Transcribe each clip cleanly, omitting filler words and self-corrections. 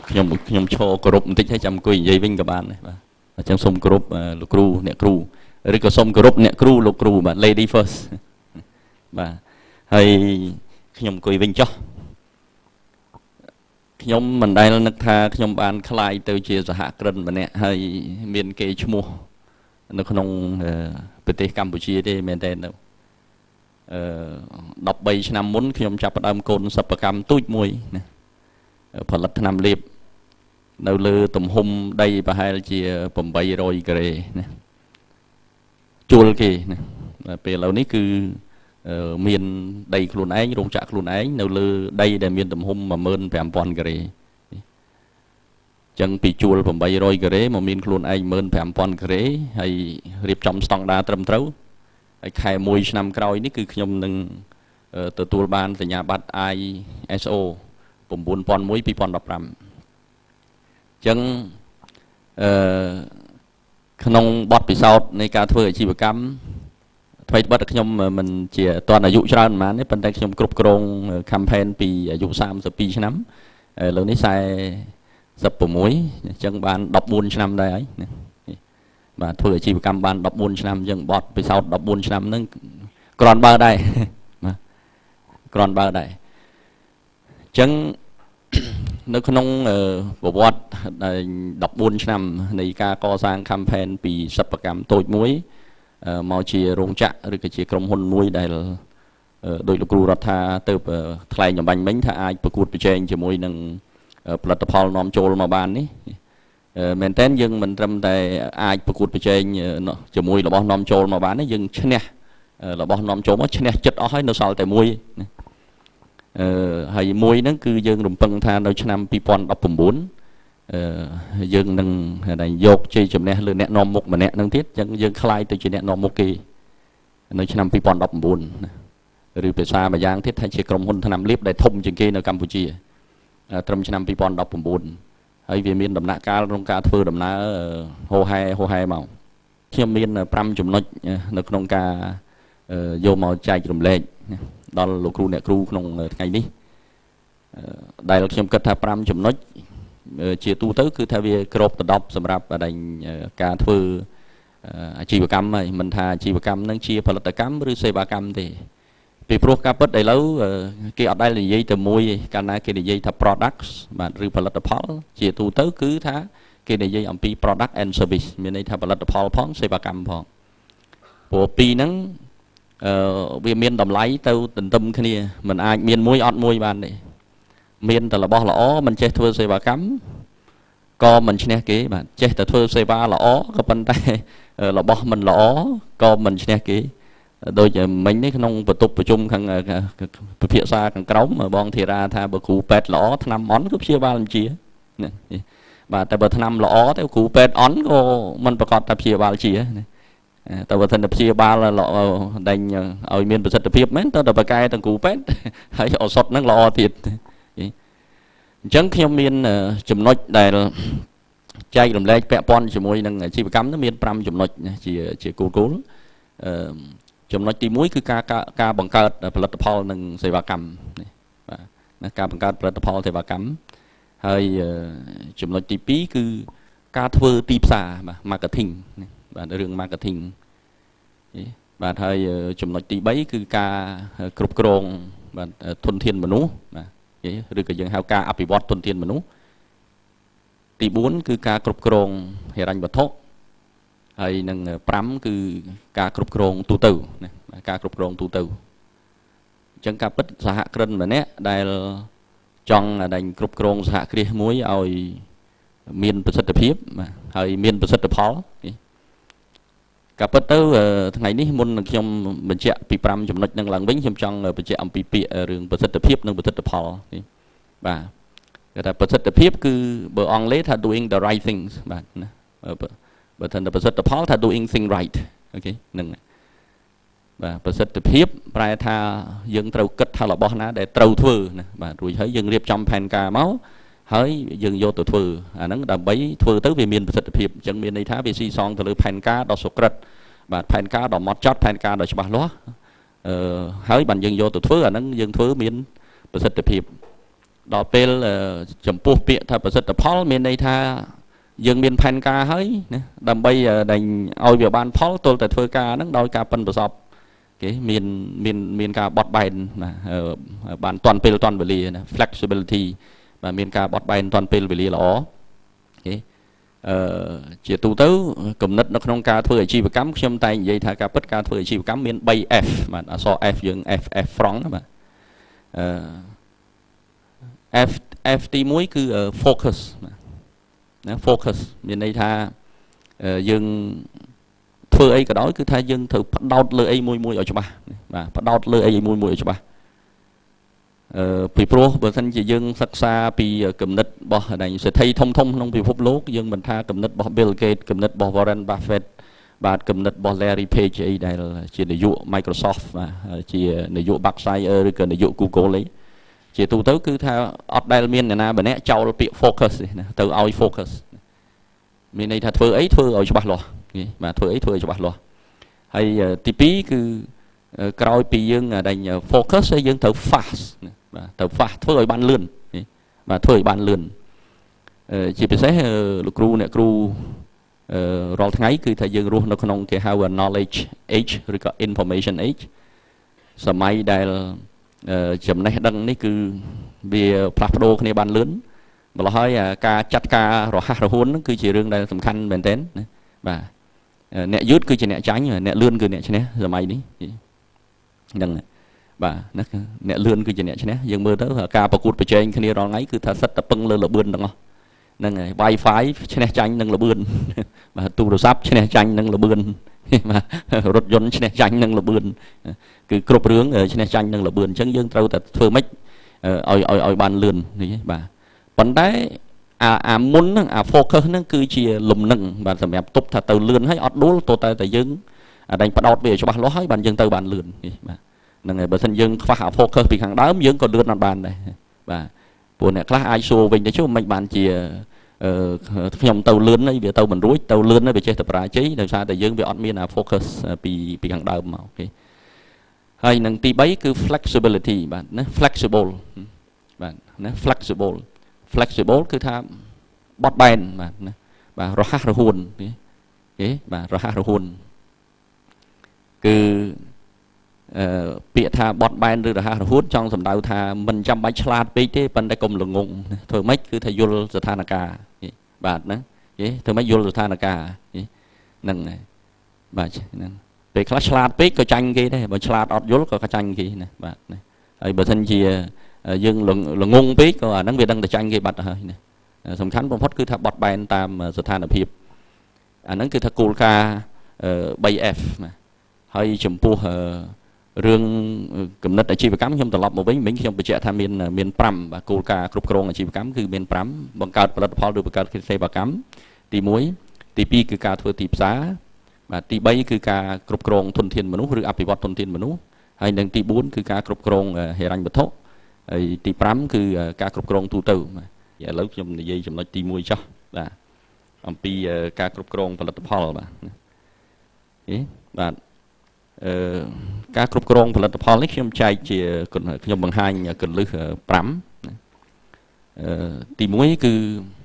ខ្ញុំឈរគោរពបន្តិចហើយចាំអង្គុយនិយាយវិញក៏បានដែរបាទអញ្ចឹងសូមគោរពលោកគ្រូអ្នកគ្រូឬក៏សូមគោរពអ្នកគ្រូលោកគ្រូបាទ lady first បាទហើយខ្ញុំអង្គុយវិញចុះខ្ញុំមិនដែលនឹកថាខ្ញុំបានคลายទៅជាសហគ្រិនម្នាក់ហើយមានគេឈ្មោះនៅក្នុងប្រទេសកម្ពុជាទេមែនទេនៅ13ឆ្នាំមុនខ្ញុំចាប់ផ្ដើមកូនសិប្បកម្មទូចមួយណាផលិតថ្នាំលាបនៅលើទំហំដីប្រហែលជា800ការ៉េណាជួលគេណាពេលឥឡូវនេះគឺមានដីខ្លួនឯងរោងចក្រខ្លួនឯងនៅលើដីដែលមានទំហំ15000ការ៉េចឹងពីជួល800ការ៉េមកមានខ្លួនឯង15000ការ៉េហើយរៀបចំស្តង់ដារត្រឹមត្រូវហើយខែ1ឆ្នាំក្រោយនេះគឺខ្ញុំនឹងទទួលបានសញ្ញាបត្រ ISO 9001:2015ចឹងក្នុងបទពិសោធន៍នៃការធ្វើអាជីវកម្មថ្មីត្បិតខ្ញុំមិនជាតនអាយុច្រើនប៉ុន្មានទេប៉ុន្តែខ្ញុំគ្រប់គ្រង campaign ពីអាយុ32ឆ្នាំឥឡូវនេះ46អញ្ចឹងបាន14ឆ្នាំដែរហើយណាបាទធ្វើអាជីវកម្មបាន14ឆ្នាំអញ្ចឹងបទពិសោធន៍14ឆ្នាំហ្នឹងក្រាន់បើដែរបាទក្រាន់បើដែរអញ្ចឹងនៅក្នុងប្រវត្តិ14ឆ្នាំនៃការកសាង campaign ពីសិប្បកម្មតូចមួយមកជារោងចក្រឬក៏ជាក្រុមហ៊ុនមួយដែលដោយលោកគ្រូរដ្ឋាទៅថ្លែងចម្បាញ់មិញថាអាចប្រកួតប្រជែងជាមួយនឹងផលិតផលនាំចូលមកបាននេះមែនតើយើងមិនត្រឹមតែអាចប្រកួតប្រជែងជាមួយរបស់នាំចូលមកបានទេយើងឈ្នះរបស់នាំចូលមកឈ្នះចិត្តអស់ហើយនៅសល់តែមួយណាហើយមួយហ្នឹងគឺយើងរំពឹងថានៅឆ្នាំ2019យើងនឹងយកជ័យជំនះលើអ្នកនាំមុខម្នាក់ហ្នឹងទៀតអញ្ចឹងយើងខ្លាយទៅជាអ្នកនាំមុខគេនៅឆ្នាំ2019ឬភាសាមួយយ៉ាងទៀតថាជាក្រុមហ៊ុនថ្នាំលាបដែលធំជាងគេនៅកម្ពុជាត្រឹមឆ្នាំ2019ហើយវាមានដំណាក់កាលក្នុងការធ្វើដំណើរហូហែមកខ្ញុំមាន5ចំណុចនៅក្នុងការយកមកចែករំលែកដល់លោកគ្រូអ្នកគ្រូក្នុងថ្ងៃនេះដែលខ្ញុំគិតថា5ចំណុចជាទូទៅគឺថាវាគ្របដណ្ដប់សម្រាប់ការធ្វើអាជីវកម្មហើយមិនថាអាជីវកម្មនឹងជាផលិតកម្មឬសេវាកម្មទេពីព្រោះការពិតឥឡូវគេអត់ដែលនិយាយតែមួយកាលណាគេនិយាយថា products បាទឬផលិតផលជាទូទៅគឺថាគេនិយាយអំពី product and service មានន័យថាផលិតផលផងសេវាកម្មផងព្រោះពីរហ្នឹងវាមានតម្លៃទៅទន្ទឹមគ្នាមិនអាចមានមួយអត់មួយបានទេមានតែរបស់ល្អមិនចេះធ្វើសេវាកម្មក៏មិនឈ្នះគេបាទចេះតែធ្វើសេវាល្អក៏ប៉ុន្តែរបស់មិនល្អក៏មិនឈ្នះគេដូចមិញនេះក្នុងបន្ទប់ប្រជុំខាងពិភាក្សាខាងក្រោមបងធីរាថាបើគ្រូពេទ្យល្អថ្នាំអន់គឺព្យាបាលជា បាទតែបើថ្នាំល្អទៅគ្រូពេទ្យអន់ក៏មិនប្រកាសថាព្យាបាលជាតែបើថាព្យាបាលដេញឲ្យមានប្រសិទ្ធភាពមែនតើបកកែទាំងគ្រូពេទ្យហើយឱសថហ្នឹងល្អទៀតអញ្ចឹងខ្ញុំមានចំណុចដែលចែករំលែកពាក់ព័ន្ធជាមួយនឹងអាជីវកម្មនោះមាន5ចំណុចជាគោលចំណុចទី1គឺការបង្កើតផលិតផលនិងសេវាកម្មបាទការបង្កើតផលិតផលសេវាកម្មហើយចំណុចទី2គឺការធ្វើទីផ្សារបាទ marketing បាទរឿង marketing បាទហើយចំណុចទី3គឺការគ្រប់គ្រងបាទធនធានមនុស្សបាទឬក៏យើងហៅការអភិវឌ្ឍធនធានមនុស្សទី4គឺការគ្រប់គ្រងហិរញ្ញវត្ថុហើយនឹង5គឺការគ្រប់គ្រងទូទៅណាការគ្រប់គ្រងទូទៅអញ្ចឹងការពិតសហគ្រិនម្នាក់ដែលចង់គ្រប់គ្រងសហគ្រាសមួយឲ្យមានប្រសិទ្ធភាពហើយមានប្រសិទ្ធផលការពិតទៅថ្ងៃនេះមុននឹងខ្ញុំបញ្ជាក់ពី5ចំណុចនឹងឡើងវិញខ្ញុំចង់បញ្ជាក់អំពីពាក្យរឿងប្រសិទ្ធភាពនិងប្រសិទ្ធផលបាទគេថាប្រសិទ្ធភាពគឺបើអង់គ្លេសថា doing the right things បាទណាបើថាប្រសិទ្ធផលថា doing thing right អូខេហ្នឹងបាទប្រសិទ្ធភាពប្រែថាយើងត្រូវគិតថារបស់ណាដែលត្រូវធ្វើណាបាទរួចហើយយើងរៀបចំផែនការមកហើយយើងយកទៅធ្វើអាហ្នឹងដើម្បីធ្វើទៅវាមានប្រសិទ្ធភាពអញ្ចឹងមានន័យថាវាស៊ីសងទៅលើផែនការដ៏សុក្រិតបាទផែនការដ៏ហ្មត់ចត់ផែនការដ៏ច្បាស់លាស់ហើយបានយើងយកទៅធ្វើអាហ្នឹងយើងធ្វើមានប្រសិទ្ធភាពដល់ពេលចំពោះពាក្យថាប្រសិទ្ធផលមានន័យថាយើងមានផែនការហើយណាដើម្បីដែលឲ្យវាបានផលទល់តែធ្វើការហ្នឹងដោយការប៉ិនប្រសពគេមានការបត់បែនបានតាន់ពេលតាន់វេលាណា flexibility បាទមានការបត់បែនតាន់ពេលវេលាល្អគេជាទូទៅគំនិតនៅក្នុងការធ្វើអាជីវកម្មខ្ញុំតែនិយាយថាការពិតការធ្វើអាជីវកម្មមាន 3F បាទអក្សរ F យើង F front បាទF ទី1គឺ focus ណា focus មានន័យថាយើងធ្វើអីក៏ដោយគឺថាយើងត្រូវផ្ដោតលើអីមួយឲ្យច្បាស់បាទផ្ដោតលើអីមួយឲ្យច្បាស់ពីព្រោះបើសិនជាយើងសិក្សាពីគំនិតរបស់សេដ្ឋីធំក្នុងពិភពលោកយើងមិនថាគំនិតរបស់ Bill Gates គំនិតរបស់ Warren Buffett បាទគំនិតរបស់ Larry Page អីដែលជានាយក Microsoft បាទជានាយក Berkshire ឬក៏នាយក Google អីជាទូទៅគឺថាអត់ដែលមានអ្នកណាម្នាក់ចោលពាក្យ focus ទេណាទៅឲ្យ focus មានន័យថាធ្វើអីធ្វើឲ្យច្បាស់លាស់បាទធ្វើអីធ្វើឲ្យច្បាស់លាស់ហើយទី2គឺក្រោយពីយើងដែល focus ហើយយើងត្រូវ fast បាទត្រូវ fast ធ្វើឲ្យបានលឿនបាទធ្វើឲ្យបានលឿនជាពិសេសលោកគ្រូអ្នកគ្រូរាល់ថ្ងៃគឺថាយើងរស់នៅក្នុងគេហៅ knowledge age ឬក៏ information age សម័យដែលចំណេះដឹងនេះគឺវាផ្លាស់ប្ដូរគ្នាបានលឿនម្ល៉េះហើយការចាត់ការរហ័សរហួនគឺជារឿងដែលសំខាន់មែនទែនណាបាទអ្នកយឺតគឺជាអ្នកចាញ់អ្នកលឿនគឺអ្នកឈ្នះសម័យនេះហ្នឹងបាទអ្នកលឿនគឺជាអ្នកឈ្នះយើងមើលទៅការប្រកួតប្រជែងគ្នារាល់ថ្ងៃគឺថាសិតតែពឹងលើលបឿនទាំងអស់ហ្នឹងហើយ Wi-Fi ឈ្នះចាញ់នឹងលបឿនបាទទូរស័ព្ទឈ្នះចាញ់នឹងលបឿនបាទរថយន្តឈ្នះចាញ់នឹងលបឿនគឺគ្រប់រឿងឈ្នះចាញ់នឹងលបឿនអញ្ចឹងយើងត្រូវតែធ្វើម៉េចឲ្យបានលឿននេះបាទប៉ុន្តែអាមុនហ្នឹងអា focus ហ្នឹងគឺជាលំនឹងបាទសម្រាប់ទប់ថាទៅលឿនហើយអត់ដួលតតែយើងតែផ្ដោតវាច្បាស់លាស់ហើយបានយើងទៅបានលឿននេះបាទហ្នឹងហើយបើមិនយើងខ្វះអា focus ពីខាងដើមយើងក៏លឿនអត់បានដែរបាទព្រោះអ្នកខ្លះអាចសួរវិញទៅចុះមិនបានជាខ្ញុំទៅលឿនហើយវាទៅមិនរួចទៅលឿនហើយវាចេះតែបរាជ័យដោយសារតែយើងវាអត់មានអា focus ពីខាងដើមមកអូខេហើយនឹងទី3គឺ flexibility បាទណា flexible បាទណា flexible គឺថាបត់បែនបាទណាបាទរហ័សរហួនទេបាទរហ័សរហួនគឺពាក្យថាបត់បែនឬរហ័សរហួនចង់សំដៅថាមិនចាំបាច់ឆ្លាតពេកទេប៉ុន្តែកុំល្ងងធ្វើម៉េចគឺថាយល់ស្ថានភាពបាទហ្នឹងធ្វើម៉េចយល់ស្ថានភាពហ្នឹងហើយបាទហ្នឹងពេលខ្លះឆ្លាតពេកក៏ចាញ់គេដែរបើឆ្លាតអត់យល់ក៏ចាញ់គេណាបាទហើយបើមិនជាយើងល្ងងពេកក៏អាហ្នឹងវាដឹងតែចាញ់គេបាត់ទៅហើយណាសំខាន់បំផុតគឺថាបត់បែនតាមស្ថានភាពអាហ្នឹងគឺថាគោលការណ៍ 3F ណាហើយចំពោះរឿងគំនិតអាជីវកម្មខ្ញុំត្រឡប់មកវិញខ្ញុំបញ្ជាក់ថាមាន5បាទគោលការណ៍គ្រប់គ្រងអាជីវកម្មគឺមាន5បង្កើតផលិតផលឬបង្កើតសេវាកម្មទី1ទី2គឺការធ្វើទីផ្សារបាទទី3គឺការគ្រប់គ្រងធនធានមនុស្សឬអភិវឌ្ឍធនធានមនុស្សហើយនិងទី4គឺការគ្រប់គ្រងហិរញ្ញវត្ថុហើយទី5គឺការគ្រប់គ្រងទូទៅបាទឥឡូវខ្ញុំនិយាយចំណុចទី1ចុះបាទអំពីការគ្រប់គ្រងផលិតផលបាទបាទការគ្រប់គ្រងផលិតផលនេះខ្ញុំចែកជាខ្ញុំបង្ហាញកលឹះ5ទី1គឺ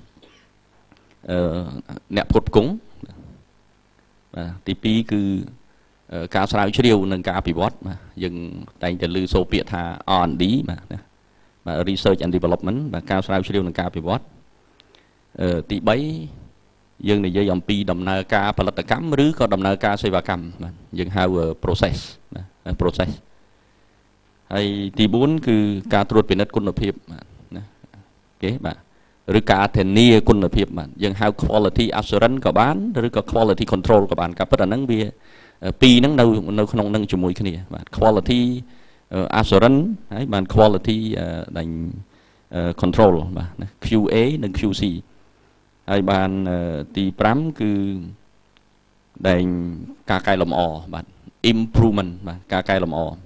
អ្នកផ្គត់ផ្គង់បាទទី2គឺការស្រាវជ្រាវនិងការអភិវឌ្ឍបាទយើងតែងតែឮសូរពាក្យថា R&D បាទណាបាទ Research and Development បាទការស្រាវជ្រាវនិងការអភិវឌ្ឍទី3យើងនិយាយអំពីដំណើរការផលិតកម្មឬក៏ដំណើរការសេវាកម្មបាទយើងហៅ process ណា process ហើយទី4គឺការត្រួតពិនិត្យគុណភាពបាទណាអូខេបាទឬការធានាគុណភាពបាទយើងហៅ quality assurance ក៏បានឬក៏ quality control ក៏បានការពិតអាហ្នឹងវាពីរហ្នឹងនៅក្នុងនឹងជាមួយគ្នាបាទ quality assurance ហើយបាន quality ដែល control បាទណា QA និង QC ហើយបានទី5គឺដែលការកែលម្អបាទ improvement បាទការកែលម្អអ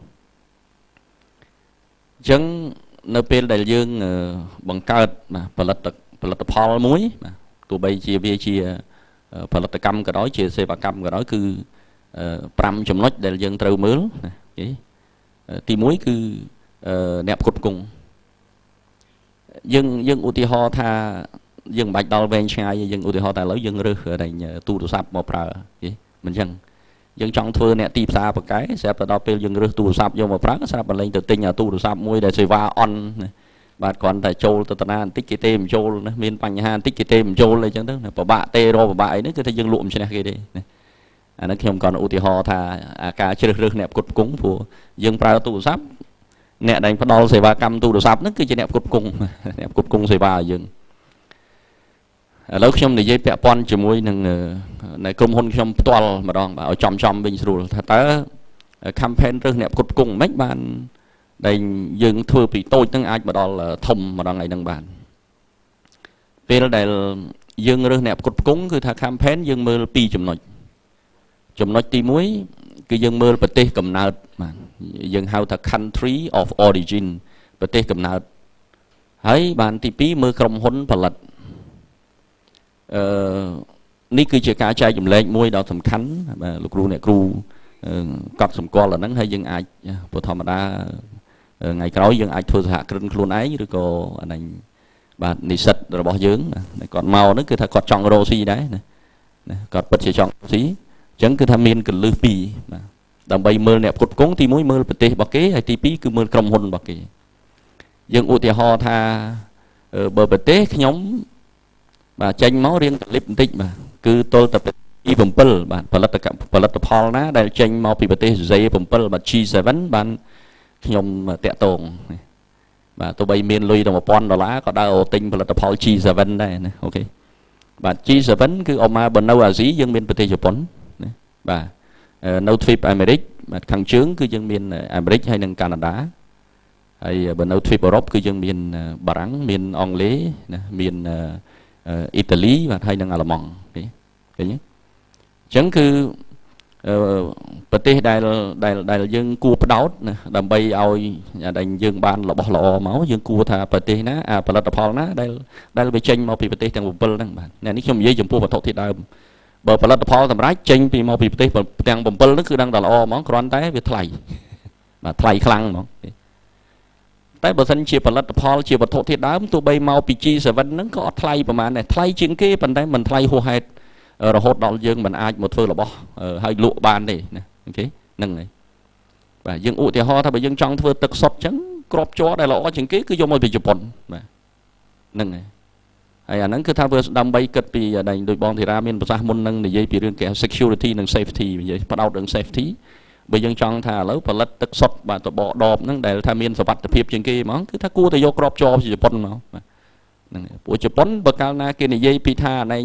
ញ្ចឹងនៅពេលដែលយើងបង្កើតបាទផលិតផលមួយបាទទោះបីជាវាជាផលិតកម្មក៏ដោយជាសេវាកម្មក៏ដោយគឺ5ចំណុចដែលយើងត្រូវមើលណាទី1គឺអ្នកផ្គត់ផ្គង់ dương ưu tiên ho tha dương bạch đo ven ngay dương ưu tiên ho ta lấy dương rư ở đây tu đồ sập một prơ mình chăng dương trong thưa nè tì xa một cái sẽ phải đo pil dương rư tu đồ sập vô một prơ sao mà lên từ tinh nhà tu đồ sập môi để xây va on bạn còn tại châu từ tận an tích cái tem châu miền Pành Hà tích cái tem châu lên chẳng đó bảo bạ tê rồi bảo bạ ấy nữa cứ thấy dương lụm trên này kia đi nó không còn ưu tiên ho tha cả chơi rư nẹp cột cúng của dương prơ tu đồ sập nè đánh bắt đầu xây va cam tu đồ sập nó cứ chơi nẹp cột cung xây va dương lúc trong này dây bẹ pon chỉ môi nâng này công hôn trong toal mà đong bảo chom bình rồi ta campaign rước nẹp cột cung mấy bạn đây dương thưa bị tôi tăng ai mà đó là thông mà đong này đăng bàn về đây dương rước nẹp cột cungคือ campaign dương mơ pi chùm nói ti muốiคือdương mơประเทศกำเนิดmà dương how the country of origin ประเทศกำเนิดให้บ้านที่ปีมือกรมหุนผลิตนี่คือจะการใจจุ่มเล็กมวยดาวสำคัญลูกครูเนี่ยครูกอดสมกอlàนั้นให้ยังไอ้พอธรรมดาไงก็ร้อยยังไอ้ทั่วสหกรณ์ครูไอ้หรือก็อันนั้นบาดนิสิตระบบยืงกอดเมานั่นคือถ้ากอดจองโรซีได้กอดปัจจัยจองโรซีจังคือทำเมียนกันลือปีดำใบมือเนี่ยกดก้งที่มวยมือประเทศบักเก้ไอ้ที่ปีคือมือกรมหุนบักเก้ยังอุติหอท่าเบอร์ประเทศขยมbà tranh máu riêng clip tích mà cứ tôi tập đi bấm pal bạnផលិតផលណាដែលចេញមកពីប្រទេសសេបំពិលបាទ G7 បានខ្ញុំតាក់ទងបាទទោះបីមានលុយដល់$1000ក៏ដើរទិញផលិតផល G7 ដែរណាអូខេបាទ G7 គឺអមមកនៅអាស៊ីយើងមានប្រទេសជប៉ុនណាបាទនៅទ្វីបអាមេរិកបាទខាងជើងគឺយើងមានអាមេរិកហើយនិងកាណាដាហើយបើនៅទ្វីបអឺរ៉ុបគឺយើងមានបារាំងមានអង់គ្លេសណាមានអ៊ីតាលីបាទហើយនិងអាល្លឺម៉ង់ឃើញទេអញ្ចឹងគឺប្រទេសដែលយើងគួរផ្ដោតណាដើម្បីឲ្យដែលយើងបានរបស់ល្អមកយើងគួរថាប្រទេសណាផលិតផលណាដែលវាចេញមកពីប្រទេសទាំង7ហ្នឹងបាទនេះខ្ញុំនិយាយចំពោះវត្ថុធាតុដើមបើផលិតផលសម្រាប់ចេញពីមកពីប្រទេសទាំង7ហ្នឹងគឺដឹងតែល្អហ្មងគ្រាន់តែវាថ្លៃបាទថ្លៃខ្លាំងហ្មងតែបើសិនជាផលិតផលជាវត្ថុធាតុដើមទោះបីមកពី G7 ហ្នឹងក៏អត់ថ្លៃប្រហែលដែរថ្លៃជាងគេប៉ុន្តែមិនថ្លៃហួសហេតុរហូតដល់យើងមិនអាចមកធ្វើរបស់ឲ្យលក់បានទេណាអូខេហ្នឹងហើយបាទយើងឧទាហរណ៍ថាបើយើងចង់ធ្វើទឹកសុទ្ធអញ្ចឹងក្របជ័រដែលល្អជាងគេគឺយកមកពីជប៉ុនបាទហ្នឹងហើយហើយអាហ្នឹងគឺថាវាដើម្បីគិតពីដូចបងធីរ៉ាមានប្រសាសន៍មុននឹងនិយាយពីរឿងគេ security និង safety និយាយផ្ដោតរឿង safety បើយើងចង់ថាឥឡូវផលិតទឹកសុទ្ធបាទតបដបហ្នឹងដែលថាមានសុវត្ថិភាពជាងគេហ្មងគឺថាគួរតែយកក្របជ័រពីជប៉ុនមកបាទហ្នឹងហើយពួកជប៉ុនបើកាលណាគេនិយាយពីថាណែ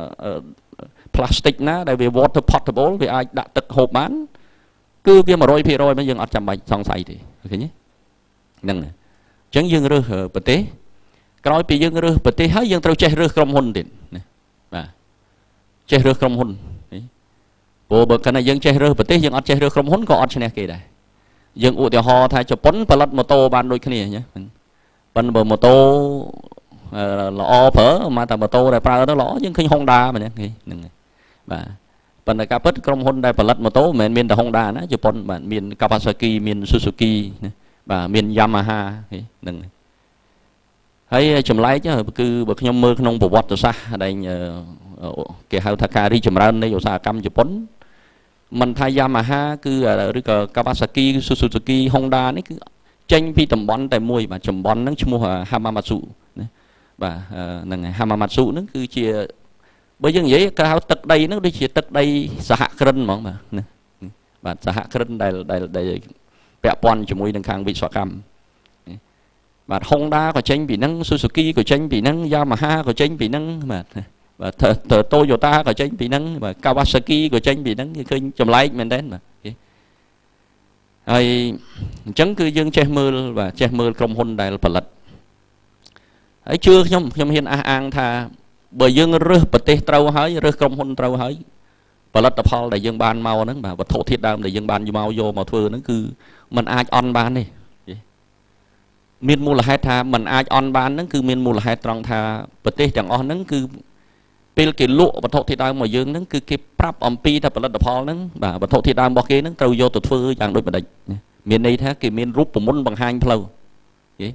plastic ណាដែលវា water potable វាអាចដាក់ទឹកហូបបានគឺវា 100% មកយើងអត់ចាំបាច់សង្ស័យទេឃើញទេហ្នឹងអញ្ចឹងយើងរើសប្រទេសក្រោយពីយើងរើសប្រទេសហើយយើងត្រូវចេះរើសក្រុមហ៊ុនទៀតណាបាទចេះរើសក្រុមហ៊ុនព្រោះបើកាលណាយើងចេះរើសប្រទេសយើងអត់ចេះរើសក្រុមហ៊ុនក៏អត់ឈ្នះគេដែរយើងឧទាហរណ៍ថាជប៉ុនផលិតម៉ូតូបានដូចគ្នាណាប៉ុន្តែបើម៉ូតូល្អប្រើមកតែម៉ូតូដែលប្រើទៅល្អយើងឃើញ Honda មែនទេហ្នឹងហើយបាទប៉ុន្តែការពិតក្រុមហ៊ុនដែលផលិតម៉ូតូមិនមែនមានតែ Honda ណាជប៉ុនបាទមាន Kawasaki មាន Suzuki ណាបាទមាន Yamaha ហ្នឹងហើយចម្លែកគឺបើខ្ញុំមើលក្នុងប្រវត្តិសាស្ត្រដែលគេហៅថាការរីកចម្រើននៃឧស្សាហកម្មជប៉ុនមិនថា Yamaha គឺឬក៏ Kawasaki Suzuki Honda នេះគឺចេញពីតំបន់តែមួយបាទតំបន់ហ្នឹងឈ្មោះ Hamamatsu ណាបាទហ្នឹងហើយ Hamamatsu ហ្នឹងគឺជាបើយើងនិយាយគេហៅទឹកដីហ្នឹងដូចជាទឹកដីសហគ្រិនហ្មងបាទណាបាទសហគ្រិនដែលពាក់ព័ន្ធជាមួយនឹងខាងវិស្វកម្មបាទ Honda ក៏ចេញពីហ្នឹង Suzuki ក៏ចេញពីហ្នឹង Yamaha ក៏ចេញពីហ្នឹងបាទToyota ក៏ចេញពីហ្នឹងបាទ Kawasaki ក៏ចេញពីហ្នឹងគេឃើញចម្លែកមែនទេបាទហើយអញ្ចឹងគឺយើងចេះមើលបាទចេះមើលក្រុមហ៊ុនដែលផលិតហើយជឿខ្ញុំហ៊ានអះអាងថាបើយើងរើសប្រទេសត្រូវហើយរើសក្រុមហ៊ុនត្រូវហើយផលិតផលដែលយើងបានមកហ្នឹងបាទវត្ថុធាតុដើមដែលយើងបានយកមកធ្វើហ្នឹងគឺมันអាចអន់បានទេមានមូលហេតុថាมันអាចអន់បានហ្នឹងគឺមានមូលហេតុត្រង់ថាប្រទេសទាំងអស់ហ្នឹងគឺពេលគេលក់វត្ថុធាតុដើមមកយើងហ្នឹងគឺគេប្រាប់អំពីថាផលិតផលហ្នឹងបាទវត្ថុធាតុដើមរបស់គេហ្នឹងត្រូវយកទៅធ្វើយ៉ាងដូចម្ដេចមានន័យថាគេមានរូបមន្តបង្ហាញផ្លូវ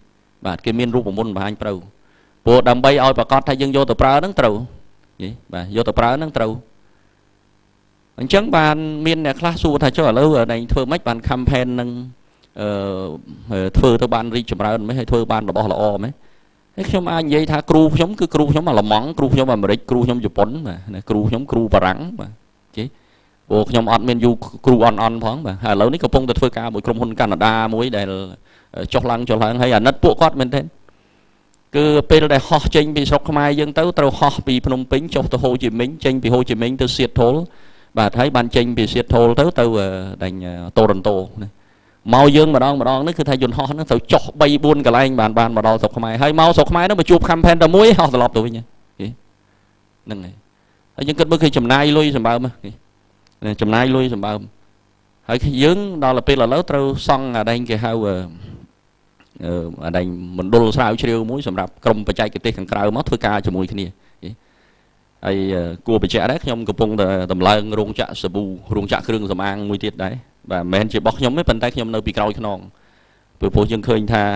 បាទគេមានរូបមន្តបង្ហាញត្រូវព្រោះដើម្បីឲ្យប្រកាសថាយើងយកទៅប្រើហ្នឹងត្រូវបាទយកទៅប្រើហ្នឹងត្រូវអញ្ចឹងបានមានអ្នកខ្លះសួរថាចុះឥឡូវឯងធ្វើម៉េចបាន campaign នឹងធ្វើទៅបានរីកចម្រើនមិនហើយធ្វើបានរបស់ល្អមិនហើយខ្ញុំអាចនិយាយថាគ្រូខ្ញុំគឺគ្រូខ្ញុំអាឡម៉ង់គ្រូខ្ញុំអាមេរិកគ្រូខ្ញុំជប៉ុនបាទគ្រូខ្ញុំគ្រូបារាំងបាទជិះព្រោះខ្ញុំអត់មានយូគ្រូអន់ផងបាទហើយឥឡូវនេះកំពុងតែធ្វើការមួយក្រុមហ៊ុនកាណាដាមួយដែលចុះឡើងហើយអាណិតពួកគាត់មែនទេគឺពេលដែលហោះចេញពីស្រុកខ្មែរយើងទៅត្រូវហោះពីភ្នំពេញចុះទៅហូជីមិញចេញពីហូជីមិញទៅសៀតថូលបាទហើយបានចេញពីសៀតថូលទៅដាច់តូរ៉ុនតូមកយើងម្ដងនេះគឺថាយន្តហោះហ្នឹងត្រូវចុះ3 4កន្លែងបានមកដល់ស្រុកខ្មែរហើយមកស្រុកខ្មែរហ្នឹងមកជួប campaign តែមួយហោះត្រឡប់ទៅវិញហ្នឹងហើយយើងគិតមើលគេចំណាយលុយសម្បើមចំណាយលុយសម្បើមហើយយើងដល់ពេលឥឡូវត្រូវសង់អាដែងគេហៅអាដែងមណ្ឌលស្រាវជ្រាវមួយសម្រាប់ក្រុមបច្ចេកទេសខាងក្រៅមកធ្វើការជាមួយគ្នាហើយគួរបញ្ជាក់ដែរខ្ញុំកំពុងតែតម្លើងរោងចក្រសាប៊ូរោងចក្រគ្រឿងសម្អាងមួយទៀតដែរបាទមិនមែនជារបស់ខ្ញុំទេប៉ុន្តែខ្ញុំនៅពីក្រោយខ្នងព្រោះយើងឃើញថា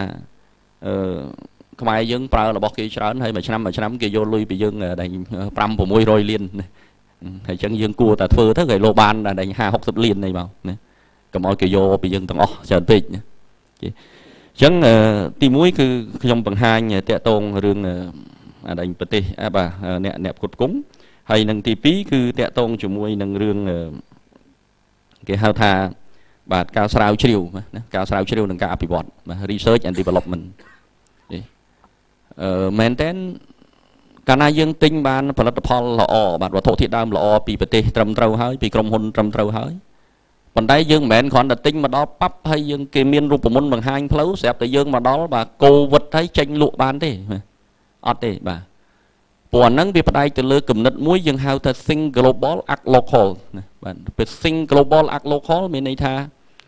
ខ្មែរយើងប្រើរបស់គេច្រើនហើយមួយឆ្នាំគេយកលុយពីយើងតែ5-600 លានហើយអញ្ចឹងយើងគួរតែធ្វើទៅគេលោបានតែ50-60 លាននេះមកណាកុំឲ្យគេយកពីយើងទាំងអស់ច្រើនពេកណាអញ្ចឹងទី1គឺខ្ញុំបង្ហាញតាក់ទងរឿងអាដែងប្រទេសបាទអ្នកផ្គត់ផ្គង់ហើយនឹងទី2គឺតាក់ទងជាមួយនឹងរឿងគេហៅថាបាទការស្រាវជ្រាវណាការស្រាវជ្រាវនិងការអភិវឌ្ឍបាទ research and development មែនតើកាលណាយើងទិញបានផលិតផលល្អបាទវត្ថុធាតុដើមល្អពីប្រទេសត្រឹមត្រូវហើយពីក្រុមហ៊ុនត្រឹមត្រូវហើយប៉ុន្តែយើងមិនមែនគ្រាន់តែទិញមកដល់ប៉ាប់ហើយយើងគេមានរូបមន្តបង្ហាញផ្លូវស្រាប់តែយើងមកដល់បាទកូវិតហើយចេញលក់បានទេអត់ទេបាទព្រោះអាហ្នឹងវាផ្ដែកទៅលើគំនិតមួយយើងហៅថា think global act local ណាបាទពេល think global act local មានន័យថា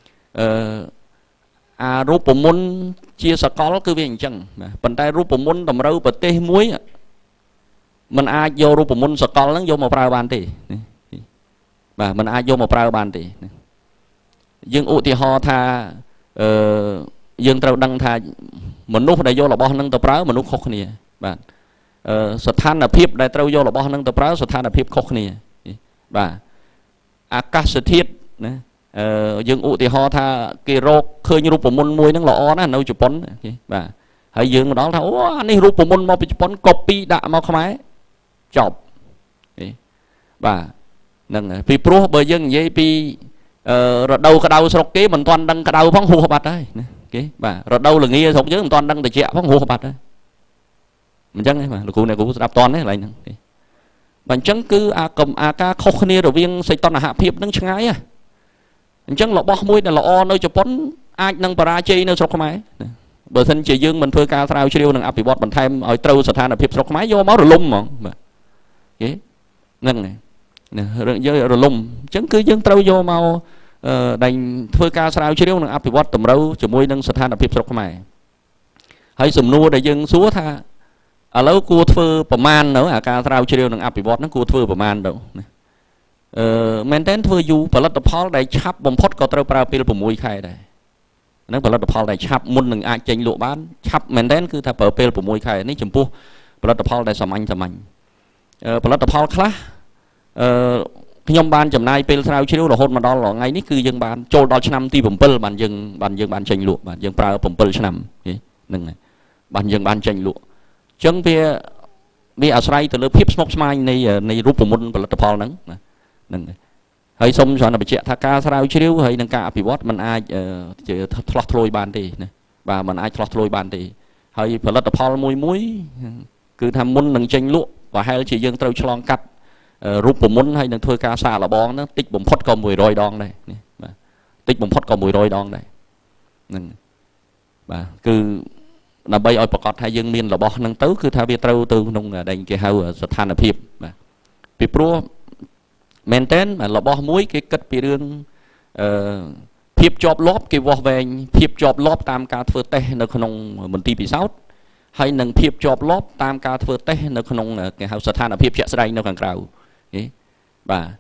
អារូបមន្តជាសកលគឺវាអញ្ចឹងបាទប៉ុន្តែរូបមន្តតម្រូវប្រទេសមួយมันអាចយករូបមន្តសកលហ្នឹងយកមកប្រើបានទេបាទมันអាចយកមកប្រើបានទេយើងឧទាហរណ៍ថាយើងត្រូវដឹងថាមនុស្សដែលយករបស់ហ្នឹងទៅប្រើមនុស្សខុសគ្នាបាទស្ថានភាពដែលត្រូវយករបស់ហ្នឹងទៅប្រើស្ថានភាពខុសគ្នាបាទអាកាសធាតុណាយើងឧទាហរណ៍ថាគេរកឃើញរូបមន្តមួយហ្នឹងល្អណាស់នៅជប៉ុនបាទហើយយើងមកដល់ថាអូអានេះរូបមន្តមកពីជប៉ុនកូពីដាក់មកខ្មែរចប់បាទហ្នឹងពីព្រោះបើយើងនិយាយពីរដូវក្តៅស្រុកគេមិនទាន់ដឹងក្តៅផងហួសបាត់ហើយណាគេបាទរដូវល្ងាស្រុកយើងមិនទាន់ដឹងត្រជាក់ផងហួសបាត់ហើយអញ្ចឹងបាទលោកគ្រូអ្នកគ្រូស្ដាប់តន់ទេកន្លែងហ្នឹងបាទអញ្ចឹងគឺអាការខុសគ្នារវាងសីតុណ្ហភាពនឹងឆ្ងាយអញ្ចឹងរបស់មួយដែលល្អនៅជប៉ុនអាចនឹងបរាជ័យនៅស្រុកខ្មែរបើមិនជាយើងមិនធ្វើការស្រាវជ្រាវនិងអភិវឌ្ឍបន្ថែមឲ្យត្រូវស្ថានភាពស្រុកខ្មែរយកមករលំហ្មងបាទគេហ្នឹងហើយរឿងយើងរលំអញ្ចឹងគឺយើងត្រូវយកមកដេញធ្វើការស្រាវជ្រាវនិងអភិវឌ្ឍតម្រូវជាមួយនឹងស្ថានភាពស្រុកខ្មែរហើយសំណួរដែលយើងសួរថាឥឡូវគួរធ្វើប្រមាណនៅអាការស្រាវជ្រាវនិងអភិវឌ្ឍហ្នឹងគួរធ្វើប្រមាណទៅមែនតើធ្វើយូរផលិតផលដែលឆាប់បំផុតក៏ត្រូវប្រើពេល6 ខែដែរហ្នឹងផលិតផលដែលឆាប់មុននឹងអាចចេញលក់បានឆាប់មែនតើគឺថាប្រើពេល6 ខែនេះចំពោះផលិតផលដែលសាមញ្ញផលិតផលខ្លះខ្ញុំបានចំណាយពេលស្រាវជ្រាវរហូតមកដល់ថ្ងៃនេះគឺយើងបានចូលដល់ឆ្នាំទី7បានយើងបានចេញលក់បាទយើងប្រើ7 ឆ្នាំហ្នឹងហើយបានយើងបានចេញលក់អញ្ចឹងវាអាស្រ័យទៅលើភាពស្មុគស្មាញនៃរូបមន្តផលិតផលហ្នឹងហ្នឹងហើយសូមគ្រាន់តែបញ្ជាក់ថាការស្រាវជ្រាវហើយនឹងការអភិវឌ្ឍมันអាចឆ្លោះធ្លួយបានទេណាបាទมันអាចឆ្លោះធ្លួយបានទេហើយផលិតផលមួយគឺថាមុននឹងចេញលក់ប្រហែលជាយើងត្រូវឆ្លងកាត់រូបមន្តហើយនឹងធ្វើការសាកល្បងហ្នឹងតិចបំផុតក៏100 ដងដែរបាទតិចបំផុតក៏100 ដងដែរហ្នឹងបាទគឺដើម្បីឲ្យប្រកាសថាយើងមានរបស់ហ្នឹងទៅគឺថាវាត្រូវទៅក្នុងដែលគេហៅស្ថានភាពបាទពីព្រោះមែនតើរបស់មួយគេគិតពីរឿងភាពជាប់លាប់គេវាស់វែងភាពជាប់លាប់តាមការធ្វើតេស្តនៅក្នុងមន្ទីរពិសោធន៍ហើយនឹងភាពជាប់លាប់តាមការធ្វើតេស្តនៅក្នុងគេហៅស្ថានភាពជាក់ស្ដែងនៅខាងក្រៅបាទអ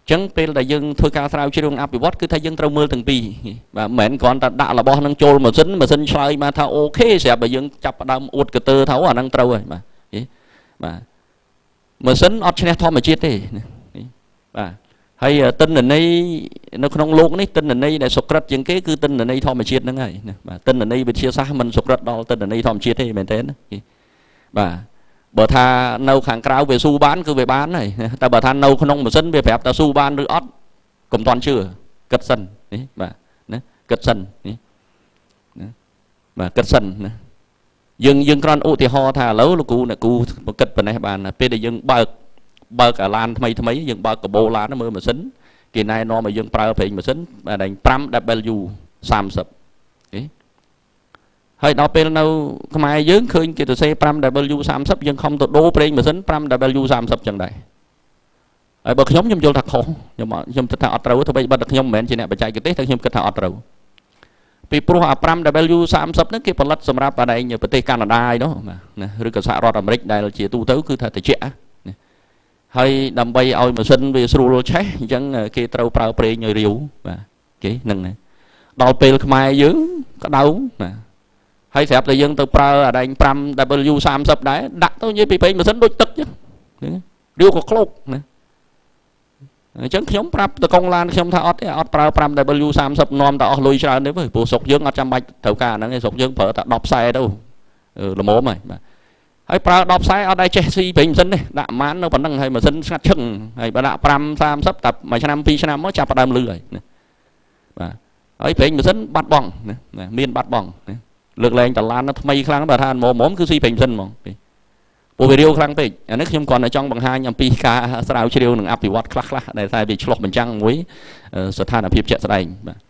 chẳngពេលlà dân thôi ca sao chưa áp bị vót cứ thấy dân trâu mưa từng pi và mẹn còn ta đã là bo năng trôi mà xin xoay mà thao ok sẽ bởi dân chập đâm uất cái tơ thấu à năng trâu rồi mà xin ọt trên thom mà chết đi và hay tin là này nó không luôn đấy tin là này để sụt rớt những cái cứ tin là này thom mà chết nó ngay và tin là này bị chia xa mình sụt rớt đó tin là này thom chết đi mình thế và bờ tha nâu kháng cáo về su bán cứ về bán này ta bờ tha nâu không mà sân về phép ta su bán được ót cùng toàn chưa cất sân đấy và cất sân và cất sân dừng con ô thì ho thà lâu là cụ một cất bên này bàn pe để dừng bờ cả lan thay dừng bờ cả bô lan nó mơ mà sân kỳ này nó mà dừng prao phải mà sân mà đánh pram w sam sập hay đó bên đâu mai dướng khơi kia từ xe pram w sam sấp dân không tụt đô bên mà sấn pram w sam sấp chẳng đây ở bậc nhóm nhom vô thật khổ nhưng mà nhom thật thà trâu thôi bây bậc nhóm mền chỉ nè bậc chạy cái tết thật nhom thật thà trâu vì pro pram w sam sấp nó kia phần lật sầm ráp ở đây như bậc tây Canada đó mà rồi cả xã America đây là chỉ tu tới cứ thật trẻ hay đầm bay oi mà sân về sưu chết chẳng kia trâu prao pre như riu và cái nâng này đào pel mai dướng có đâu mà hay xẹp là dân từ prao ở đây pram w sam sấp đấy đặt tôi như bị mà sân đôi tức chứ điêu có khóc nè chẳng nhóm prap từ công lan không thao ót prao pram w sam sấp nom ta lùi ra nếu với bộ sọc dương ở trăm bạch thầu ca nó nghe sọc dương phở ta đọc sai đâu là mố mày hay prao đọc sai ở đây Chelsea bình sân này đạ mán nó vẫn đang hay mà sân sát chừng hay bà đạ pram sam sấp tập mà năm pi năm nó chạp đam lười và ấy bình mà sân bắt bỏng miên bắt bỏng lực lên tờ lan nó mây khăn bà than mồm cứ suy bình dân mà bộ video khăn tị nước nhưng còn ở trong bằng hai nhầm pi ca sao chiều đừng áp bị quát khắc khắc để thay bị chọc mình trăng muối sở than là phim chạy ra đây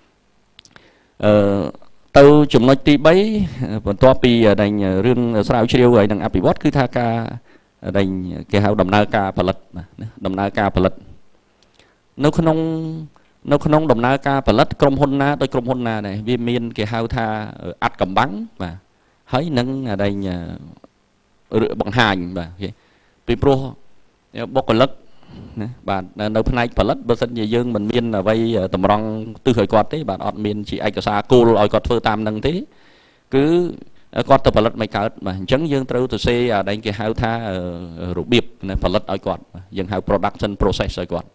từ chủng nói tí bấy còn to pi đành riêng sao chiều rồi đừng áp bị quát cứ tha ca đành cái hào đầm na caផលិតđầm na caផលិតnó không đồng na caផលិតក្រុមហ៊ុនណាដោយក្រុមហ៊ុនណាដែរវាមានគេហៅថាអត្តកំបាំងបាទហើយនឹងដេញបង្ហាញបាទពីព្រោះបុគ្គលិកណាបាទនៅផ្នែកផលិតបើសិនជាយើងមិនមានអ្វីតម្រង់ទិសឲ្យគាត់ទេបាទអត់មានជាឯកសារគោលឲ្យគាត់ធ្វើតាមនឹងទេគឺគាត់ទៅផលិតមិនកើតបាទអញ្ចឹងយើងត្រូវទៅសេដេញគេហៅថារបៀបផលិតឲ្យគាត់យើងហៅ production process ឲ្យគាត់